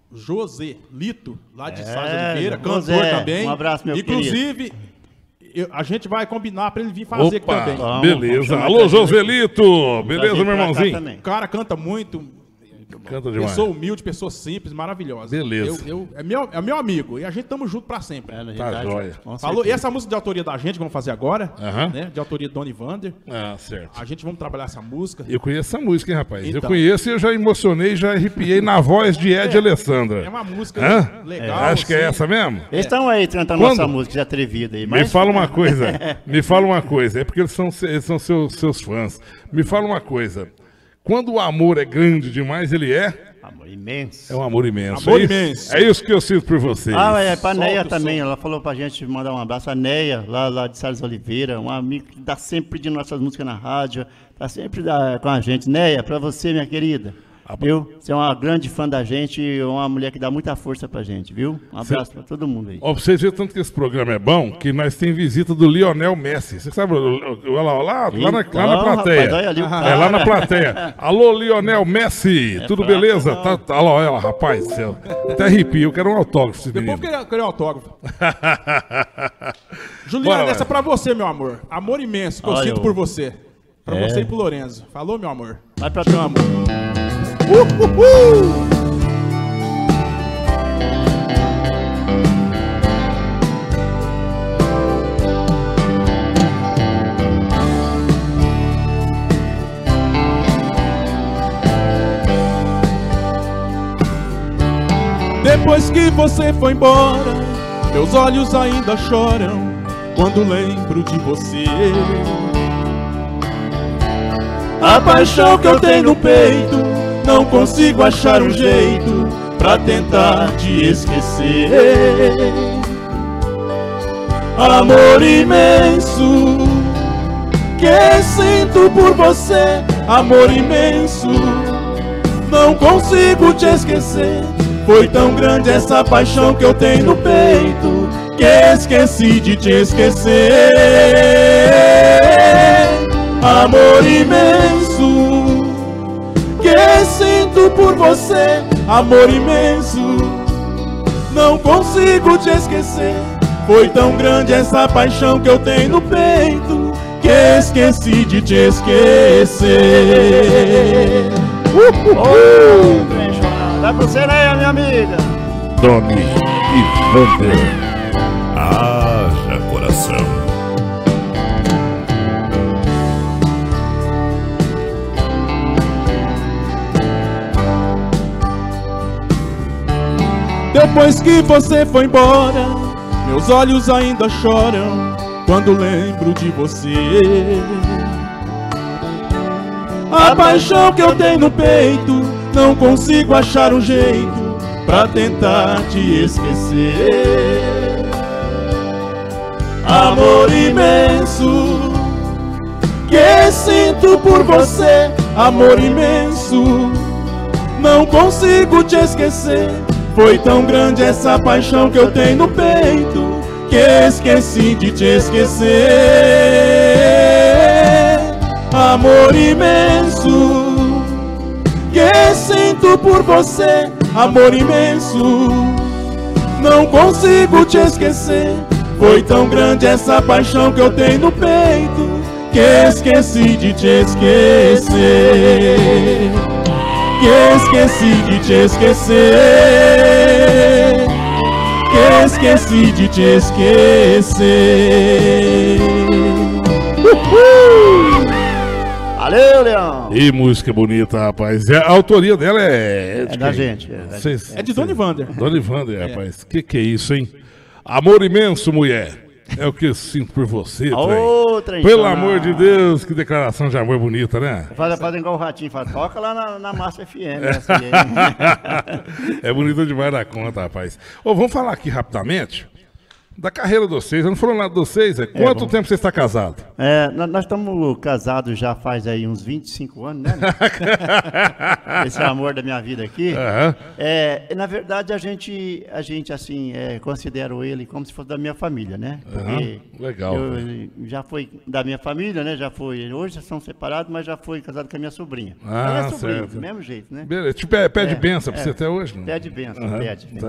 José Lito, lá de é, Sá Oliveira, cantor José, também. Um abraço, meu Inclusive, eu, a gente vai combinar para ele vir fazer Opa, aqui também. Vamos, beleza. Vamos Alô, Joselito. Beleza, meu irmãozinho? O cara canta muito. Canta demais. Pessoa humilde, pessoa simples, maravilhosa. Beleza. Eu, eu, é, meu, é meu amigo. E a gente tamo junto pra sempre. É, tá joia. Falou, e essa música de autoria da gente, que vamos fazer agora, uh-huh. né? De autoria de Dona Vander. Ah, certo. A gente vamos trabalhar essa música. Eu conheço essa música, hein, rapaz? Então. Eu conheço e eu já emocionei, já arrepiei na voz de Ed é, Alessandra. É uma música Hã? legal. É, acho assim. que é essa mesmo. Eles estão aí cantando Quando? nossa música, já atrevida aí. Mas... Me fala uma coisa, me fala uma coisa. É porque eles são, eles são seus, seus fãs. Me fala uma coisa. Quando o amor é grande demais, ele é... Amor imenso. É um amor imenso. Amor é imenso. Isso, é isso que eu sinto por vocês. Ah, é pra Neia solta, também. solta. Ela falou pra gente mandar um abraço. A Neia, lá, lá de Salles Oliveira, uma amiga que dá sempre pedindo nossas músicas na rádio. Tá sempre da, com a gente. Neia, pra você, minha querida. Ah, viu? Você é uma grande fã da gente e uma mulher que dá muita força pra gente, viu? Um abraço Cê... pra todo mundo aí. Ó, pra vocês verem tanto que esse programa é bom, que nós tem visita do Lionel Messi. Você sabe, olha lá, lá, lá, na, então, lá na plateia. Rapaz, olha ali o é lá na plateia. Alô, Lionel Messi, é tudo fraco, beleza? Tá, tá, olha lá, olha lá, rapaz do céu. Até arrepio, eu quero um autógrafo, esse menino. Depois eu quero um autógrafo. Juliana, Bora, essa é pra você, meu amor. Amor imenso que eu sinto eu... por você. Pra é. você e pro Lorenzo. Falou, meu amor? Vai pra tu, amor. Uhul. Depois que você foi embora, Meus olhos ainda choram quando lembro de você. A paixão que eu tenho no peito, não consigo achar um jeito pra tentar te esquecer. Amor imenso que sinto por você, amor imenso, não consigo te esquecer. Foi tão grande essa paixão que eu tenho no peito, que esqueci de te esquecer. Amor imenso que sinto por você, amor imenso, não consigo te esquecer. Foi tão grande essa paixão que eu tenho no peito, que esqueci de te esquecer. Uh, uh, uh. Dá pra você, né, minha amiga? Doni e Vander. Haja coração. Depois que você foi embora, meus olhos ainda choram quando lembro de você. A paixão que eu tenho no peito, não consigo achar um jeito pra tentar te esquecer. Amor imenso que sinto por você, amor imenso, não consigo te esquecer. Foi tão grande essa paixão que eu tenho no peito, que esqueci de te esquecer. Amor imenso que sinto por você, amor imenso, não consigo te esquecer. Foi tão grande essa paixão que eu tenho no peito, que esqueci de te esquecer. Que esqueci de te esquecer. Que esqueci de te esquecer. Uhul! Valeu, Leão! E música bonita, rapaz. A autoria dela é... É, de é da gente. É, da Cês... é de Doni Vander. Doni Vander, é. Rapaz. Que que é isso, hein? Amor imenso, mulher. É o que eu sinto por você, oh, trem. Pelo amor de Deus, que declaração de amor bonita, né? Faz, faz igual o Ratinho, faz, toca lá na, na Massa F M. É bonito demais da conta, rapaz. Ô, vamos falar aqui rapidamente da carreira de vocês. Eu não falou nada de vocês. É, quanto é, tempo você está casado? É, nós estamos casados já faz aí uns vinte e cinco anos, né? Esse é o amor da minha vida aqui. Uhum. É, na verdade, a gente, a gente assim, é, considero ele como se fosse da minha família, né? Porque uhum. Legal. Eu, já foi da minha família, né? Já foi, hoje são separados, mas já foi casado com a minha sobrinha. Ah, a minha sobrinha, certo. do mesmo jeito, né? Beleza. Tipo, é, pede é, benção pra é, você até hoje? Não? Pede benção, uhum. pede. Né?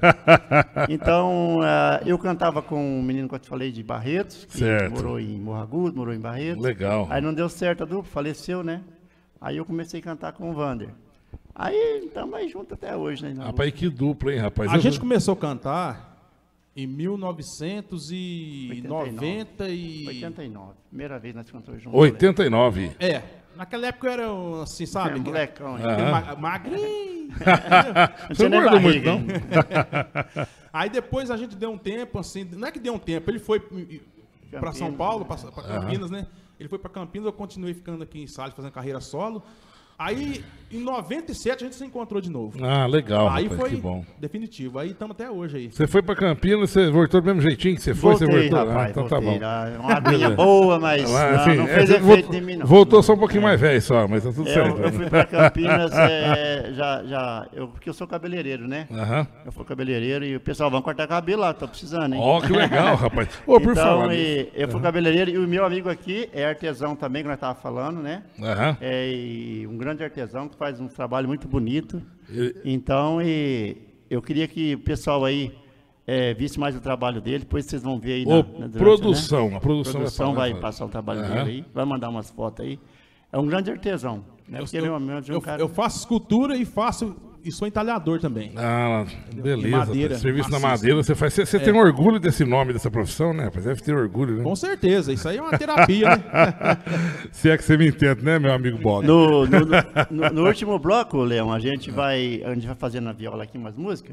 Então, uh, eu cantava com um menino que eu te falei de Barretos, que certo. morou em Morro Agudo, morou em Barretos. Legal. Aí não deu certo a dupla, faleceu, né? Aí eu comecei a cantar com o Vander. Aí estamos aí juntos até hoje, né? Rapaz, que dupla, hein, rapaz? A eu... gente começou a cantar em mil novecentos e noventa e... oitenta e nove. Primeira vez nós cantamos juntos. oitenta e nove. É. Naquela época eu era assim, sabe? É, molecão. Ma magrinho. Você não guardou muito, não? Aí depois a gente deu um tempo, assim, não é que deu um tempo, ele foi para São Paulo, para Campinas, uhum. né? Ele foi para Campinas, eu continuei ficando aqui em Salles, fazendo carreira solo. Aí, em noventa e sete, a gente se encontrou de novo. Ah, legal, aí rapaz, foi que bom. Definitivo. Aí estamos até hoje aí. Você foi pra Campinas, você voltou do mesmo jeitinho que você foi? Voltei, você voltou? Rapaz, ah, então voltei, tá bom. Uma aguinha boa, mas ah, não, assim, não fez é, efeito voltou, em mim, não. Voltou só um pouquinho é. mais velho só, mas tá tudo eu, certo. Eu fui pra Campinas, é, já, já, eu, porque eu sou cabeleireiro, né? Uhum. Eu sou cabeleireiro e o pessoal vai cortar cabelo lá, tô precisando, hein? Ó, oh, que legal, rapaz. Ô, por então, falar e, eu fui cabeleireiro e o meu amigo aqui é artesão também, que nós tava falando, né? Uhum. É e um grande artesão que faz um trabalho muito bonito. Então, e eu queria que o pessoal aí é, visse mais o trabalho dele, depois vocês vão ver aí na, Ô, na durante, produção, né? a produção, produção vai, vai passar o trabalho uhum. dele aí, vai mandar umas fotos aí. É um grande artesão. Né? Eu, eu, um eu, cara... eu faço escultura e faço e sou entalhador também. Ah, beleza. Madeira, serviço maciça. na madeira, você faz. Você, você é. tem orgulho desse nome, dessa profissão, né? Mas deve ter orgulho, né? Com certeza, isso aí é uma terapia, né? Se é que você me entende, né, meu amigo Bob? No, no, no, no último bloco, Leão, a gente vai, a gente vai fazendo na viola aqui umas músicas.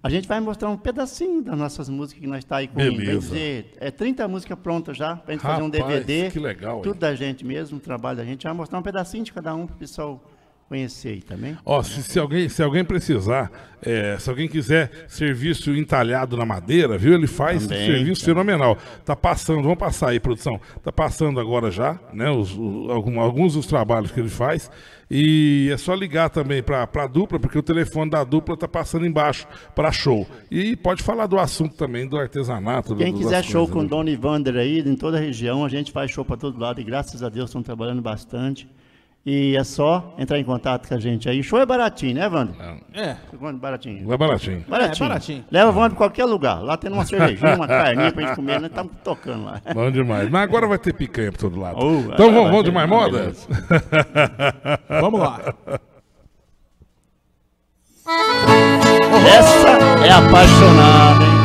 A gente vai mostrar um pedacinho das nossas músicas que nós está aí com, beleza. Dizer, é trinta músicas prontas já, para a gente Rapaz, fazer um D V D. Que legal, tudo hein? Da gente mesmo, o trabalho da gente. Vai mostrar um pedacinho de cada um para o pessoal conhecer aí também. Ó, se, se, alguém, se alguém precisar, é, se alguém quiser serviço entalhado na madeira, viu? Ele faz também, serviço também. Fenomenal. Tá passando, vamos passar aí, produção. Tá passando agora já, né? Os, os, alguns dos trabalhos que ele faz. E é só ligar também para a dupla, porque o telefone da dupla tá passando embaixo para show. E pode falar do assunto também, do artesanato. Quem do, quiser show com o Dona Ivander aí, em toda a região, a gente faz show para todo lado. E graças a Deus estão trabalhando bastante. E é só entrar em contato com a gente aí. Show é baratinho, né, Wander? É. Baratinho. É baratinho. Baratinho. É baratinho. Leva o Wander pra qualquer lugar. Lá tem uma cervejinha, uma carninha pra gente comer. Nós estamos tocando lá. Bom demais. Mas agora vai ter picanha pra todo lado. Oh, então vamos, vamos de mais moda? Vamos lá. Essa é apaixonada, hein?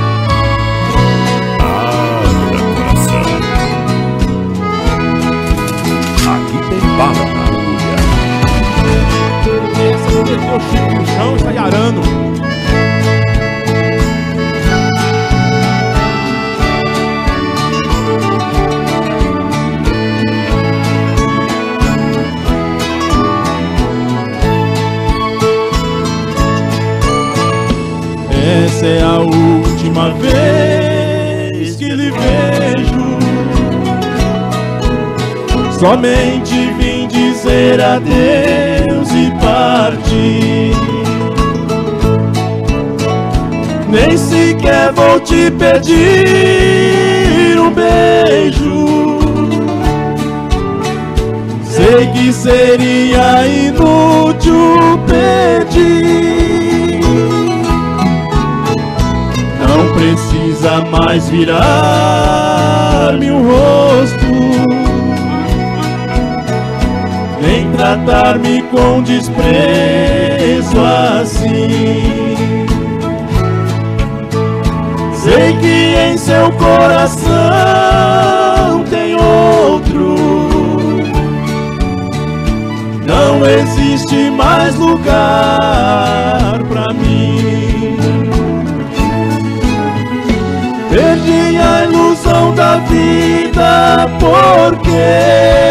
Bala na agulha. Essa que meteu o Chico no chão está arando. Essa é a última vez que lhe vejo. Somente vim dizer adeus e partir. Nem sequer vou te pedir um beijo. Sei que seria inútil pedir. Não precisa mais virar-me o rosto, nem tratar-me com desprezo assim. Sei que em seu coração tem outro. Não existe mais lugar pra mim. Perdi a ilusão da vida porque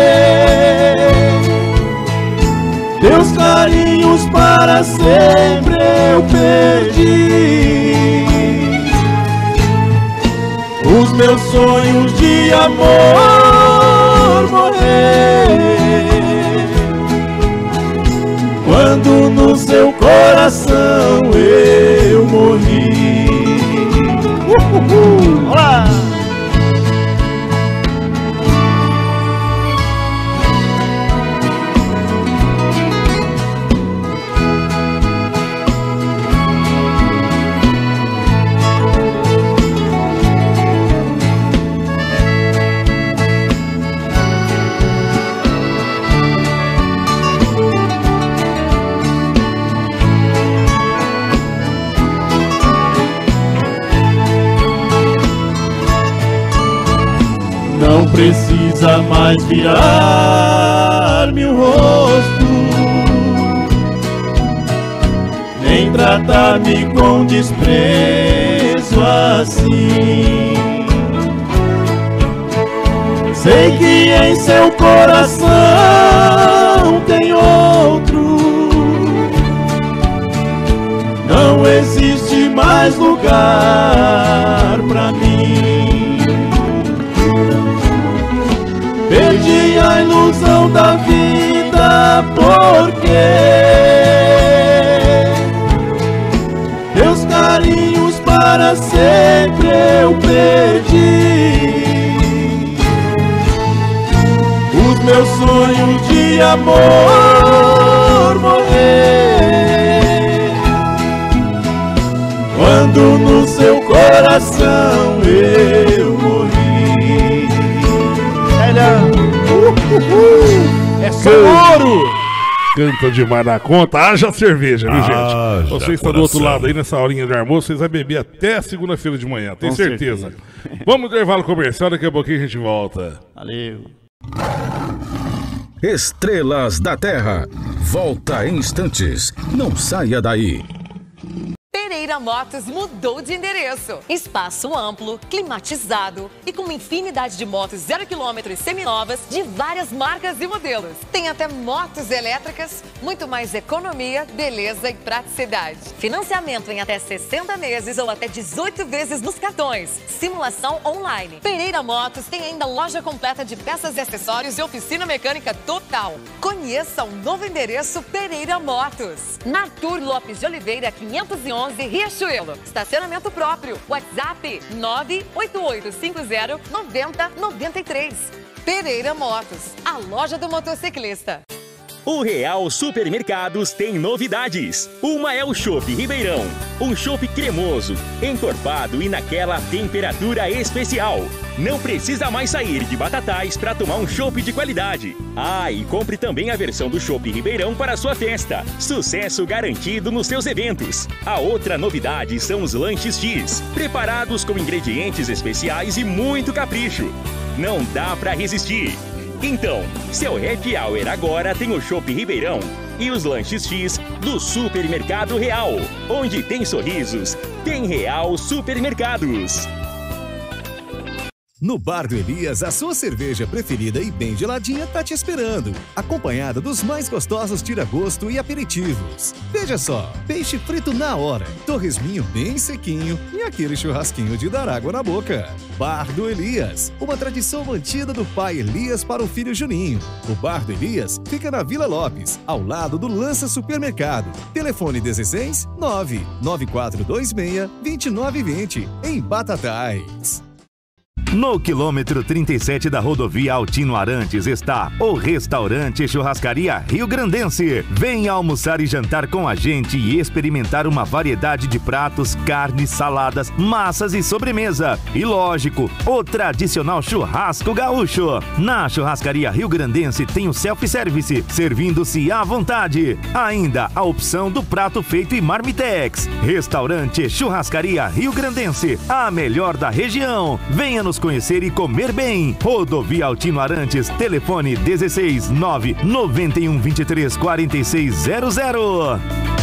teus carinhos para sempre eu perdi. Os meus sonhos de amor morrer quando no seu coração eu morri. Uhul. Olá! Não precisa mais virar-me o rosto, nem tratar-me com desprezo assim. Sei que em seu coração tem outro. Não existe mais lugar pra mim. Perdi a ilusão da vida porque teus carinhos para sempre eu perdi. Os meus sonhos de amor morrer quando no seu coração eu morri. É sonoro! Canta demais na conta. Haja cerveja, viu, gente? Você está do outro lado aí nessa horinha de almoço, vocês vão beber até segunda-feira de manhã, tenho certeza. certeza. Vamos no intervalo comercial, daqui a pouquinho a gente volta. Valeu. Estrelas da Terra. Volta em instantes. Não saia daí. Pereira Motos mudou de endereço. Espaço amplo, climatizado e com uma infinidade de motos zero quilômetro e seminovas de várias marcas e modelos. Tem até motos elétricas, muito mais economia, beleza e praticidade. Financiamento em até sessenta meses ou até dezoito vezes nos cartões. Simulação online. Pereira Motos tem ainda loja completa de peças e acessórios e oficina mecânica total. Conheça o novo endereço Pereira Motos. Na Arthur Lopes de Oliveira, quinhentos e onze, Riachuelo. Estacionamento próprio. WhatsApp nove oito oito cinco zero nove zero nove três. Pereira Motos, a loja do motociclista. O Real Supermercados tem novidades. Uma é o Chopp Ribeirão, um chopp cremoso, encorpado e naquela temperatura especial. Não precisa mais sair de Batatais para tomar um chopp de qualidade. Ah, e compre também a versão do Chopp Ribeirão para a sua festa. Sucesso garantido nos seus eventos. A outra novidade são os lanches X, preparados com ingredientes especiais e muito capricho. Não dá para resistir. Então, seu happy hour agora tem o Chopp Ribeirão e os lanches X do Supermercado Real. Onde tem sorrisos, tem Real Supermercados. No Bar do Elias, a sua cerveja preferida e bem geladinha tá te esperando, acompanhada dos mais gostosos tira-gosto e aperitivos. Veja só, peixe frito na hora, torresminho bem sequinho e aquele churrasquinho de dar água na boca. Bar do Elias, uma tradição mantida do pai Elias para o filho Juninho. O Bar do Elias fica na Vila Lopes, ao lado do Lança Supermercado. Telefone dezesseis nove nove quatro dois seis dois nove dois zero, em Batatais. No quilômetro trinta e sete da rodovia Altino Arantes está o Restaurante Churrascaria Rio Grandense. Venha almoçar e jantar com a gente e experimentar uma variedade de pratos, carnes, saladas, massas e sobremesa. E lógico, o tradicional churrasco gaúcho. Na Churrascaria Rio Grandense tem o self-service, servindo-se à vontade. Ainda a opção do prato feito em Marmitex. Restaurante Churrascaria Rio Grandense, a melhor da região. Venha nos conhecer e comer bem. Rodovia Altino Arantes, telefone dezesseis nove nove um dois três quatro seis zero zero.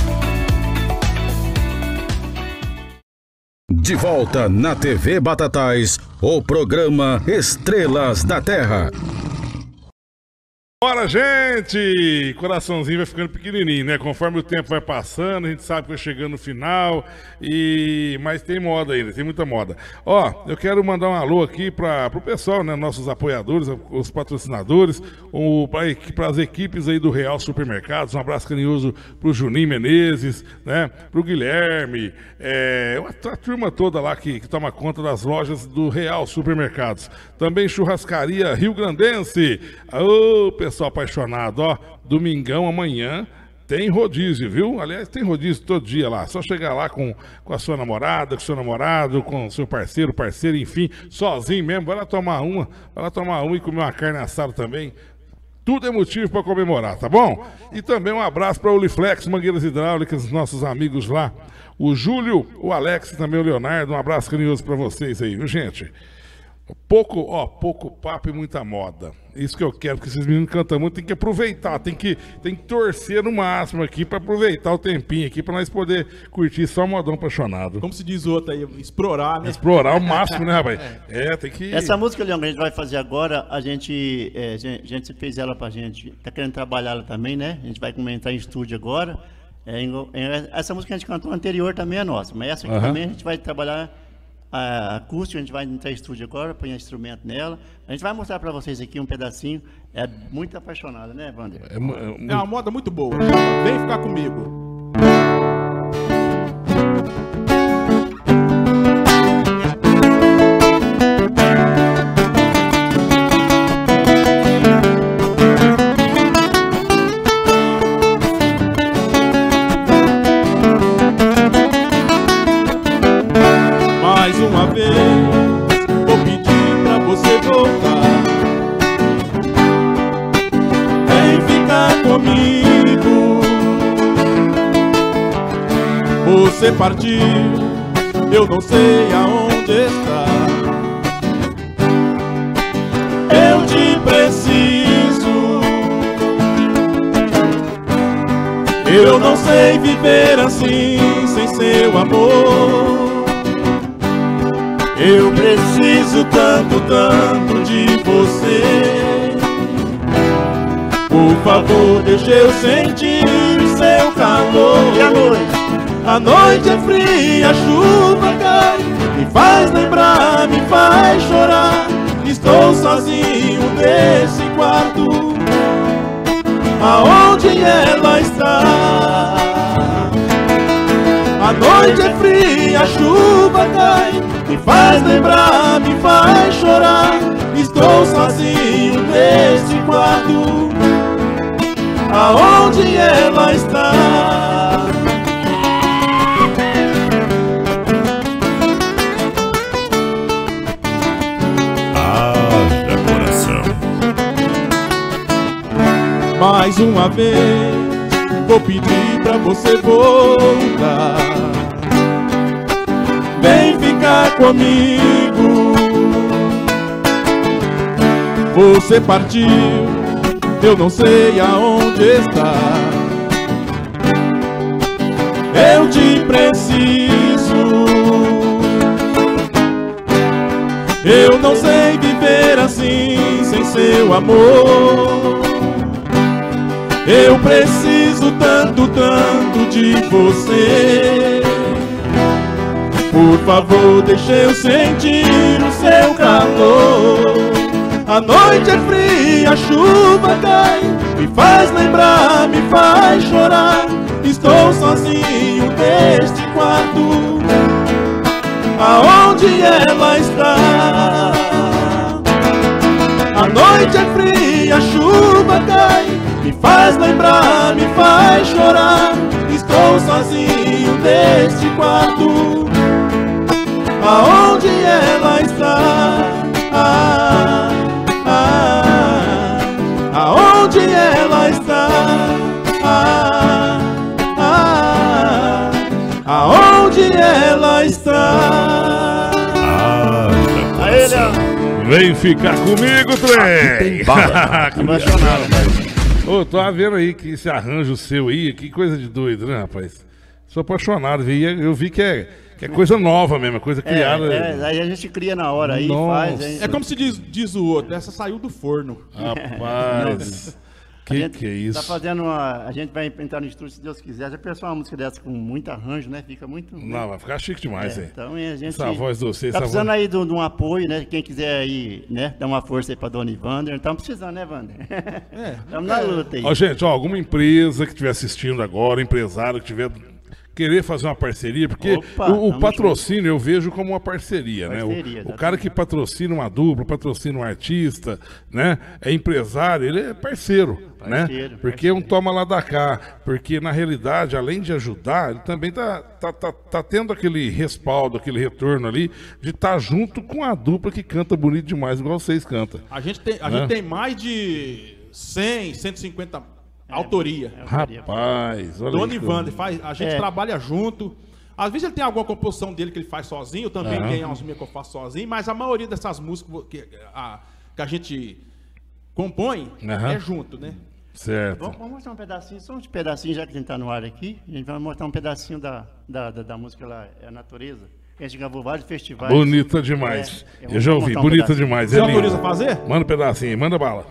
De volta na T V Batatais, o programa Estrelas da Terra. Bora, gente! Coraçãozinho vai ficando pequenininho, né? Conforme o tempo vai passando, a gente sabe que vai chegando no final, e... mas tem moda ainda, tem muita moda. Ó, eu quero mandar um alô aqui para o pessoal, né? Nossos apoiadores, os patrocinadores, para as equipes aí do Real Supermercados. Um abraço carinhoso pro Juninho Menezes, né? Pro Guilherme, é... a turma toda lá que, que toma conta das lojas do Real Supermercados. Também Churrascaria Rio Grandense. Ô, pessoal apaixonado, ó, domingão amanhã tem rodízio, viu? Aliás, tem rodízio todo dia lá, só chegar lá com, com a sua namorada, com o seu namorado, com o seu parceiro, parceiro, enfim, sozinho mesmo, vai lá tomar uma, vai lá tomar uma e comer uma carne assada também. Tudo é motivo para comemorar, tá bom? E também um abraço para o Oliflex, Mangueiras Hidráulicas, nossos amigos lá, o Júlio, o Alex e também o Leonardo, um abraço carinhoso para vocês aí, viu, gente? Pouco, ó, pouco papo e muita moda. Isso que eu quero, porque esses meninos cantam muito, tem que aproveitar, tem que, tem que torcer no máximo aqui para aproveitar o tempinho aqui, para nós poder curtir só o modão apaixonado. Como se diz outro aí, explorar, né? Explorar o máximo, né, rapaz? É, tem que... Essa música, Leão, que a gente vai fazer agora, a gente, é, a gente fez ela pra gente, tá querendo trabalhar ela também, né? A gente vai entrar em estúdio agora. É, essa música que a gente cantou anterior também é nossa, mas essa aqui uhum. também a gente vai trabalhar a acústica, a gente vai entrar em estúdio agora, põe instrumento nela. A gente vai mostrar para vocês aqui um pedacinho. É muito apaixonada, né, Wander? É, é, é uma moda muito boa. Vem ficar comigo. Você partiu, eu não sei aonde está. Eu te preciso. Eu não sei viver assim sem seu amor. Eu preciso tanto, tanto de você. Por favor, deixe eu sentir o seu calor. E a noite? A noite é fria, a chuva cai, me faz lembrar, me faz chorar. Estou sozinho nesse quarto, aonde ela está? A noite é fria, a chuva cai, me faz lembrar, me faz chorar. Estou sozinho nesse quarto, aonde ela está? Haja coração. Mais uma vez vou pedir pra você voltar. Vem ficar comigo. Você partiu, eu não sei aonde está. Eu te preciso. Eu não sei viver assim sem seu amor. Eu preciso tanto, tanto de você. Por favor, deixe eu sentir o seu calor. A noite é fria, a chuva cai, me faz lembrar, me faz chorar. Estou sozinho neste quarto, aonde ela está? A noite é fria, a chuva cai, me faz lembrar, me faz chorar. Estou sozinho neste quarto, aonde ela está? Ah, ah, aonde ela está? Ah, ah, aonde ela está? Haja coração. Vem ficar comigo, trem! Que emocionado, velho. Ô, tô vendo aí que esse arranjo seu aí, que coisa de doido, né, rapaz? Sou apaixonado, eu vi que é, que é coisa nova mesmo, coisa criada. É, é, aí a gente cria na hora, aí Nossa. faz. Aí... É como se diz, diz o outro, essa saiu do forno. Rapaz, que gente que é isso? Tá fazendo uma... A gente vai entrar no estúdio, se Deus quiser. Já pensou uma música dessa com muito arranjo, né? Fica muito... Não, vai ficar chique demais, é, hein? Então a gente... Essa voz de você, tá essa precisando voz... aí de, de um apoio, né? Quem quiser aí, né? Dar uma força aí pra Dona Ivander. Estamos precisando, né, Wander? É. Estamos na luta aí. Ó, gente, ó, alguma empresa que estiver assistindo agora, empresário que tiver... querer fazer uma parceria, porque Opa, o, o patrocínio junto. eu vejo como uma parceria, Parceria, né? O, o cara que patrocina uma dupla, patrocina um artista, né? É empresário, ele é parceiro, Parceiro, né? Porque um toma lá da cá, porque na realidade, além de ajudar, ele também tá, tá, tá, tá tendo aquele respaldo, aquele retorno ali, de estar tá junto com a dupla que canta bonito demais, igual vocês cantam. A gente tem, a né? gente tem mais de cem, cento e cinquenta autoria. É, Rapaz, olha Dona aí. Ivander, faz, a gente É. trabalha junto. Às vezes ele tem alguma composição dele que ele faz sozinho, eu também Aham. tenho umas minhas que eu faço sozinho, mas a maioria dessas músicas que a, que a gente compõe Aham. é junto, né? Certo. Vamos, vamos mostrar um pedacinho, só um pedacinho, já que a gente está no ar aqui. A gente vai mostrar um pedacinho da, da, da, da música lá, é a Natureza. A gente gravou vários festivais. Bonita demais. É, eu eu vou já ouvi, montar um bonita pedacinho. demais. Você É lindo. autoriza a fazer? Manda um pedacinho, manda bala.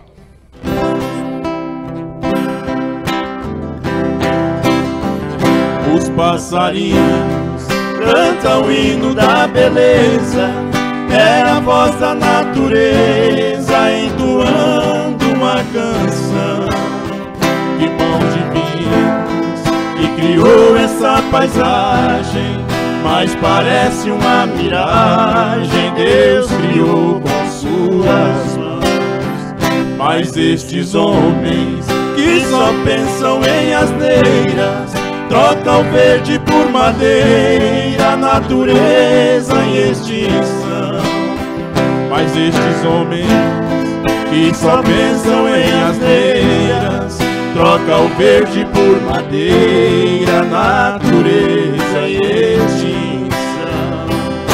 Os passarinhos cantam o hino da beleza. É a voz da natureza entoando uma canção. Que mão de Deus que criou essa paisagem, mas parece uma miragem. Deus criou com suas mãos. Mas estes homens que só pensam em asneiras troca o verde por madeira, a natureza em extinção. Mas estes homens que só pensam em asneiras troca o verde por madeira, a natureza em extinção.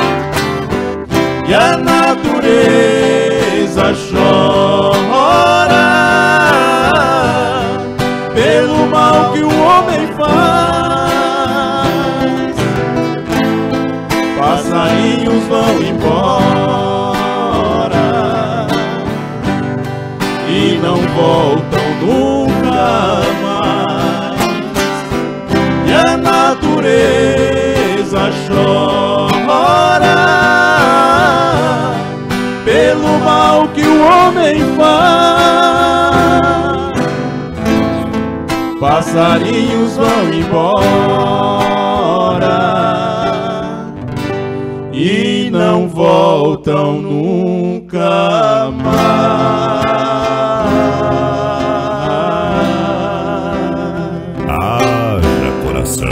E a natureza chora pelo mal que o homem faz. vão embora e não voltam nunca mais. E a natureza chora pelo mal que o homem faz. Passarinhos vão embora e não voltam nunca mais. Haja coração.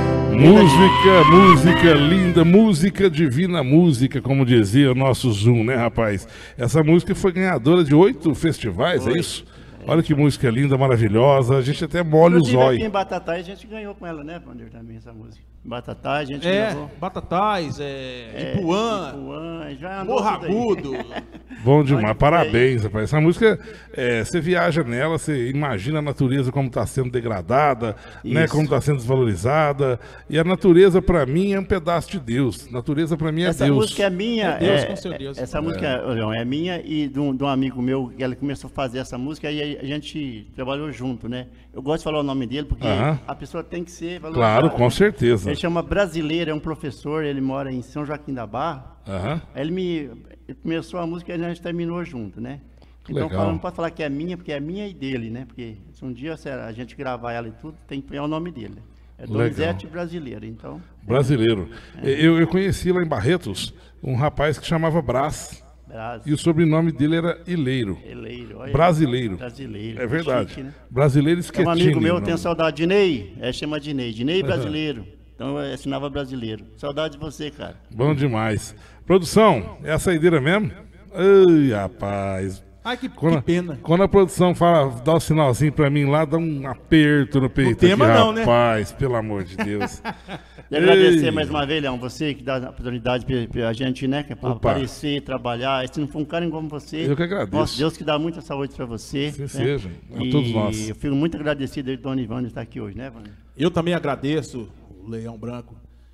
Música, música linda, música divina, música, como dizia o nosso Zoom, né, rapaz? Essa música foi ganhadora de oito festivais, Oi. é isso? Olha que música linda, maravilhosa. A gente até molha os olhos. Aqui em Batatais a gente ganhou com ela, né, Wander, também essa música. Batatais a gente é, gravou. Batatais, é, é Ipuã, Ipuã já Morro Agudo. Bom demais, parabéns, rapaz. Essa música, é, você viaja nela, você imagina a natureza como está sendo degradada, né, como está sendo desvalorizada. E a natureza, para mim, é um pedaço de Deus. A natureza, para mim, é essa Deus. Essa música é minha. É Deus, é, com seu Deus. Essa é. música, Leão, é minha e de um, de um amigo meu, que ele começou a fazer essa música e a gente trabalhou junto, né? Eu gosto de falar o nome dele porque uh-huh. a pessoa tem que ser valorizada. Claro, com certeza. Ele chama Brasileiro, é um professor, ele mora em São Joaquim da Barra. Uh-huh. Aí ele me ele começou a música e a gente terminou junto, né? Então não pode falar que é minha, porque é minha e dele, né? Porque se um dia a gente gravar ela e tudo, tem que pegar o nome dele. É Donizete Brasileiro, então. Brasileiro. É. Eu, eu conheci lá em Barretos um rapaz que chamava Brás. Brás. E o sobrenome dele era Ileiro. Ileiro, olha. Brasileiro. Brasileiro. É verdade. Chique, né? Brasileiro Schettini. É um amigo meu, eu tenho saudade. Dinei, é, chama Dinei. Dinei Brasileiro. Então eu assinava Brasileiro. Saudade de você, cara. Bom demais. Produção, é a saideira mesmo? Ai, rapaz. Ai, que, quando, que pena. Quando a produção fala, dá o um sinalzinho pra mim lá, dá um aperto no peito. O tema aqui, não, rapaz, né? Pelo amor de Deus. E agradecer mais uma vez, Leão, você que dá a oportunidade pra a gente, né? Que é pra Opa. aparecer, trabalhar. Se não for um cara como você. Eu que agradeço. Nossa, Deus que dá muita saúde pra você. Sim, né? seja. A e todos nós. Eu fico muito agradecido de Dona Ivana estar aqui hoje, né, Wander? Eu também agradeço o Leão Branco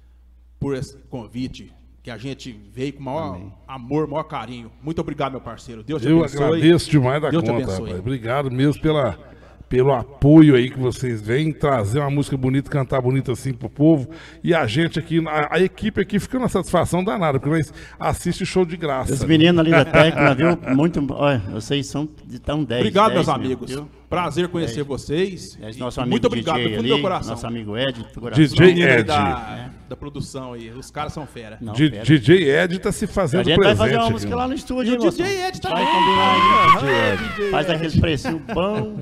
por esse convite. Que a gente veio com o maior Amém. amor, maior carinho. Muito obrigado, meu parceiro. Deus te Eu abençoe. Eu agradeço demais da Deus conta, rapaz. Obrigado mesmo pela, pelo apoio aí que vocês vêm trazer uma música bonita, cantar bonita assim pro povo. E a gente aqui, a, a equipe aqui fica na satisfação danada, porque nós assiste show de graça. Os meninos ali da técnica, viu? Muito, olha, vocês são de tão dez. Obrigado, dez, meus amigos. Viu? Prazer conhecer dez. vocês. É, nosso amigo muito obrigado, D J do fundo ali, do meu coração. Nosso amigo Ed, do coração. D J Ed. Da, é. da produção aí. Os caras são fera. Não, D- fera. D J Ed tá se fazendo presente. A gente vai fazer uma aqui, música né? lá no estúdio, E o D J Ed tá vai bem, combinar cara. aí. D J Faz Ed. aquele precinho bom.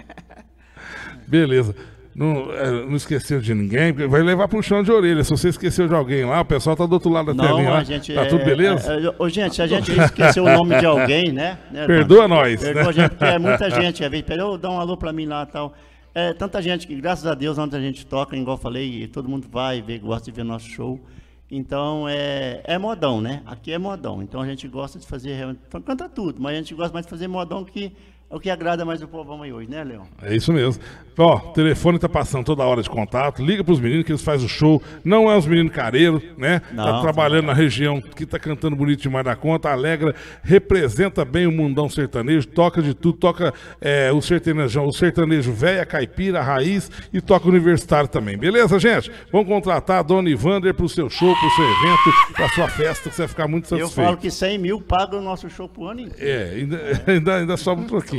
Beleza. Não, é, não esqueceu de ninguém, vai levar pro chão de orelha. Se você esqueceu de alguém lá, o pessoal tá do outro lado da Não, telinha lá. a gente, tá é, tudo beleza? É, é, ô, gente, a gente esqueceu o nome de alguém, né? né Perdoa nós. Perdoa né? a gente, porque é muita gente. Às vezes, pera, dá um alô pra mim lá e tal. É tanta gente que, graças a Deus, onde a gente toca, igual eu falei, todo mundo vai ver, gosta de ver nosso show. Então, é, é modão, né? Aqui é modão. Então, a gente gosta de fazer... Então, canta tudo, mas a gente gosta mais de fazer modão que... É o que agrada mais o povão aí hoje, né, Leão? É isso mesmo. Ó, o telefone tá passando toda hora de contato. Liga pros meninos que eles fazem o show. Não é os meninos careiros, né? Não, tá trabalhando não. na região, que tá cantando bonito demais da conta. Alegra, representa bem o mundão sertanejo. Toca de tudo. Toca é, o sertanejão, o sertanejo velho, a caipira, a raiz e toca universitário também. Beleza, gente? Vamos contratar a Dona Ivander pro seu show, pro seu evento, pra sua festa, que você vai ficar muito satisfeito. Eu falo que cem mil paga o nosso show pro ano inteiro. É, ainda, ainda, ainda sobra um pouquinho.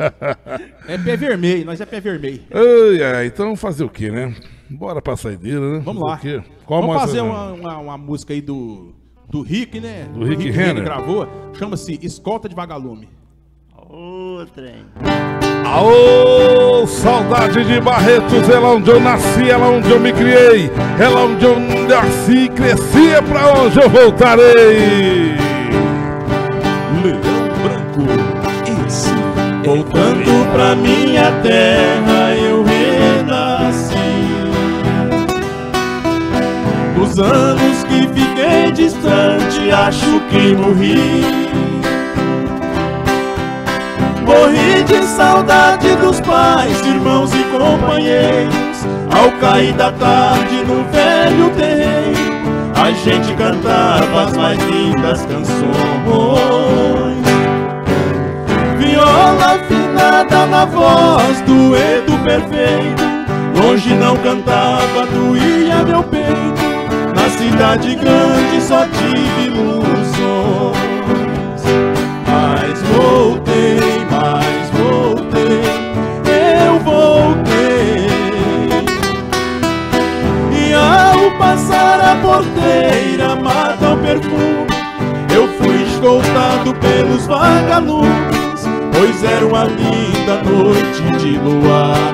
É pé vermelho, nós é pé vermelho. Ai, ai, então fazer o que, né? Bora pra saideira, né? Vamos fazer lá. Qual Vamos fazer né? uma, uma, uma música aí do, do Rick, né? Do Rick Renner. gravou. Chama-se Escolta de Vagalume. Ô, trem. Aô, saudade de Barretos, é lá onde eu nasci, é lá onde eu me criei, é lá onde eu nasci e cresci, é pra onde eu voltarei. Leão Branco. Voltando pra minha terra eu renasci. Dos anos que fiquei distante acho que morri. Morri de saudade dos pais, irmãos e companheiros. Ao cair da tarde no velho terreiro a gente cantava as mais lindas canções. Viola afinada na voz, dueto perfeito, longe não cantava, doía meu peito. Na cidade grande só tive ilusões. Mas voltei, mas voltei, eu voltei. E ao passar a porteira, mata o perfume, eu fui escoltado pelos vagalumes, pois era uma linda noite de luar.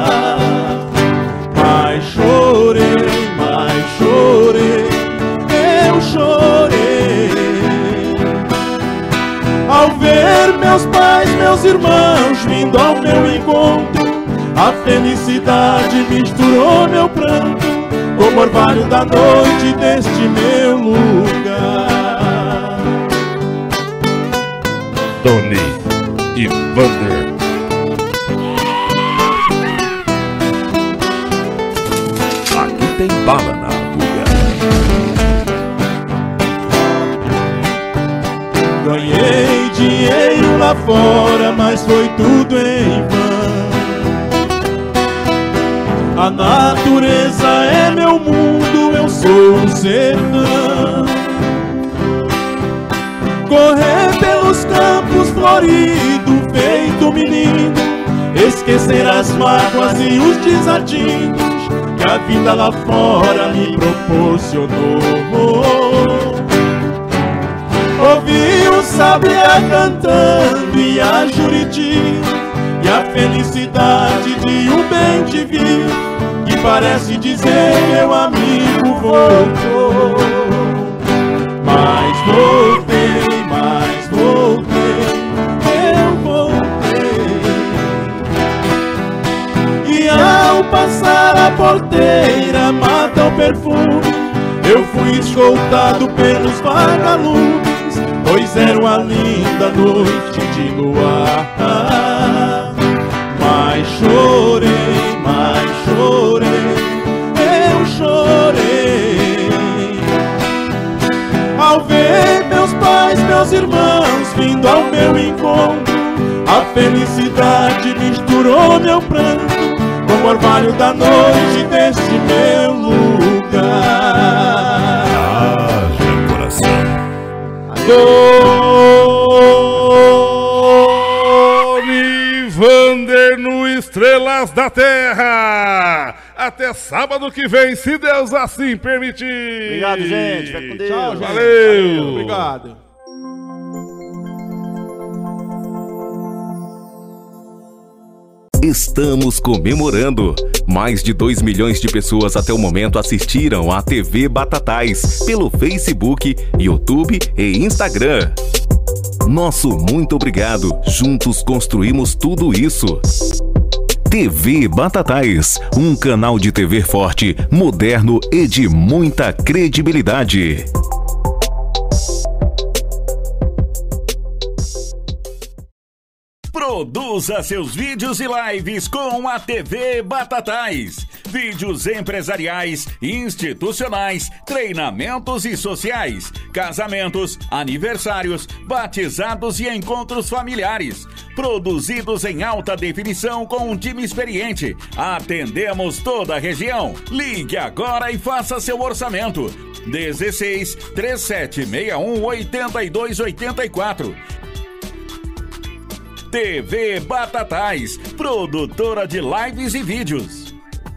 Mas chorei, mas chorei, eu chorei ao ver meus pais, meus irmãos vindo ao meu encontro. A felicidade misturou meu pranto como orvalho da noite deste meu lugar. Doni e Vander. Aqui tem bala na agulha. Ganhei dinheiro lá fora, mas foi tudo em vão. A natureza é meu mundo, eu sou o sertão. Correr pelos campos floridos, feito menino, esquecer as mágoas e os desatinos que a vida lá fora me proporcionou. Ouvi o sabiá cantando e a Juriti, e a felicidade de um bem divino que parece dizer meu amigo voltou. Mas voltei, mas voltei, eu voltei. E ao passar a porteira, mata o perfume, eu fui escoltado pelos vagalumes, pois era uma linda noite de luar. Mas chorei, mas chorei, eu chorei ao ver meus pais, meus irmãos vindo ao meu encontro. A felicidade misturou meu pranto como orvalho da noite deste meu lugar. Haja coração. Doni Vander no Estrelas da Terra. Até sábado que vem, se Deus assim permitir. Obrigado, gente. Vai com Deus. Tchau, gente. Valeu. Valeu. Obrigado. Estamos comemorando. Mais de dois milhões de pessoas até o momento assistiram à T V Batatais pelo Facebook, YouTube e Instagram. Nosso muito obrigado. Juntos construímos tudo isso. T V Batatais, um canal de T V forte, moderno e de muita credibilidade. Produza seus vídeos e lives com a T V Batatais. Vídeos empresariais, institucionais, treinamentos e sociais, casamentos, aniversários, batizados e encontros familiares. Produzidos em alta definição com um time experiente. Atendemos toda a região. Ligue agora e faça seu orçamento. dezesseis, três sete seis um, oito dois oito quatro. T V Batatais, produtora de lives e vídeos.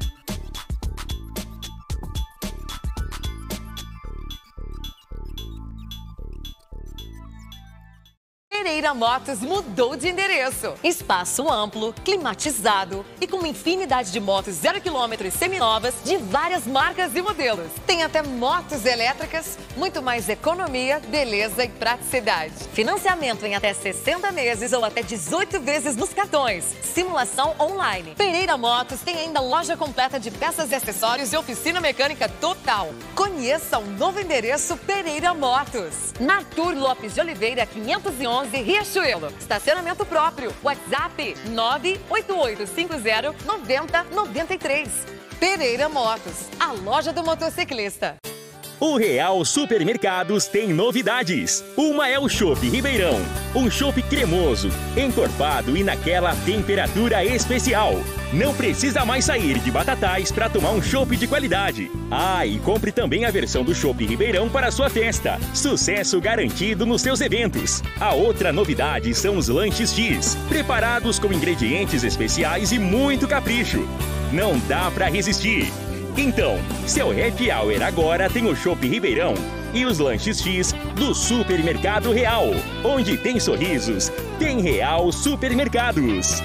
Pereira Motos mudou de endereço. Espaço amplo, climatizado e com uma infinidade de motos zero quilômetro e seminovas de várias marcas e modelos. Tem até motos elétricas, muito mais economia, beleza e praticidade. Financiamento em até sessenta meses ou até dezoito vezes nos cartões. Simulação online. Pereira Motos tem ainda loja completa de peças e acessórios e oficina mecânica total. Conheça o novo endereço Pereira Motos. Na Arthur Lopes de Oliveira, quinhentos e onze, Riachuelo. Estacionamento próprio. WhatsApp nove oito oito cinco zero nove zero nove três. Pereira Motos, a loja do motociclista. O Real Supermercados tem novidades. Uma é o Chopp Ribeirão, um chopp cremoso, encorpado e naquela temperatura especial. Não precisa mais sair de Batatais para tomar um chopp de qualidade. Ah, e compre também a versão do Chopp Ribeirão para sua festa. Sucesso garantido nos seus eventos. A outra novidade são os lanches X, preparados com ingredientes especiais e muito capricho. Não dá para resistir. Então, seu happy hour agora tem o Chopp Ribeirão e os lanches X do Supermercado Real. Onde tem sorrisos, tem Real Supermercados.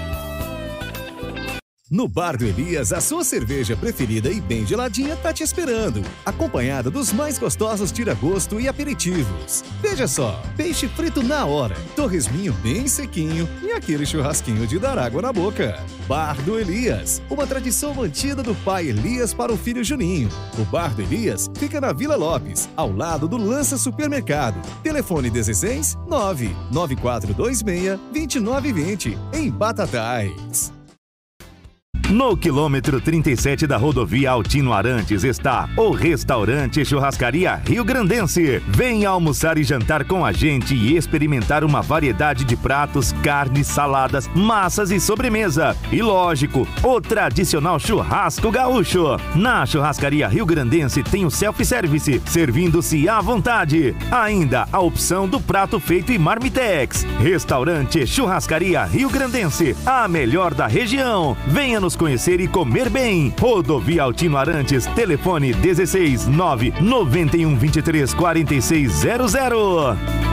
No Bar do Elias, a sua cerveja preferida e bem geladinha tá te esperando, acompanhada dos mais gostosos tira-gosto e aperitivos. Veja só, peixe frito na hora, torresminho bem sequinho e aquele churrasquinho de dar água na boca. Bar do Elias, uma tradição mantida do pai Elias para o filho Juninho. O Bar do Elias fica na Vila Lopes, ao lado do Lança Supermercado. Telefone dezesseis, nove nove quatro dois seis, dois nove dois zero, em Batatais. No quilômetro trinta e sete da rodovia Altino Arantes está o Restaurante Churrascaria Rio Grandense. Venha almoçar e jantar com a gente e experimentar uma variedade de pratos, carnes, saladas, massas e sobremesa. E lógico, o tradicional churrasco gaúcho. Na Churrascaria Rio Grandense tem o self-service, servindo-se à vontade. Ainda a opção do prato feito em Marmitex. Restaurante Churrascaria Rio Grandense, a melhor da região. Venha nos conhecer e comer bem. Rodovia Altino Arantes, telefone dezesseis, nove nove um, dois três, quatro seis zero zero.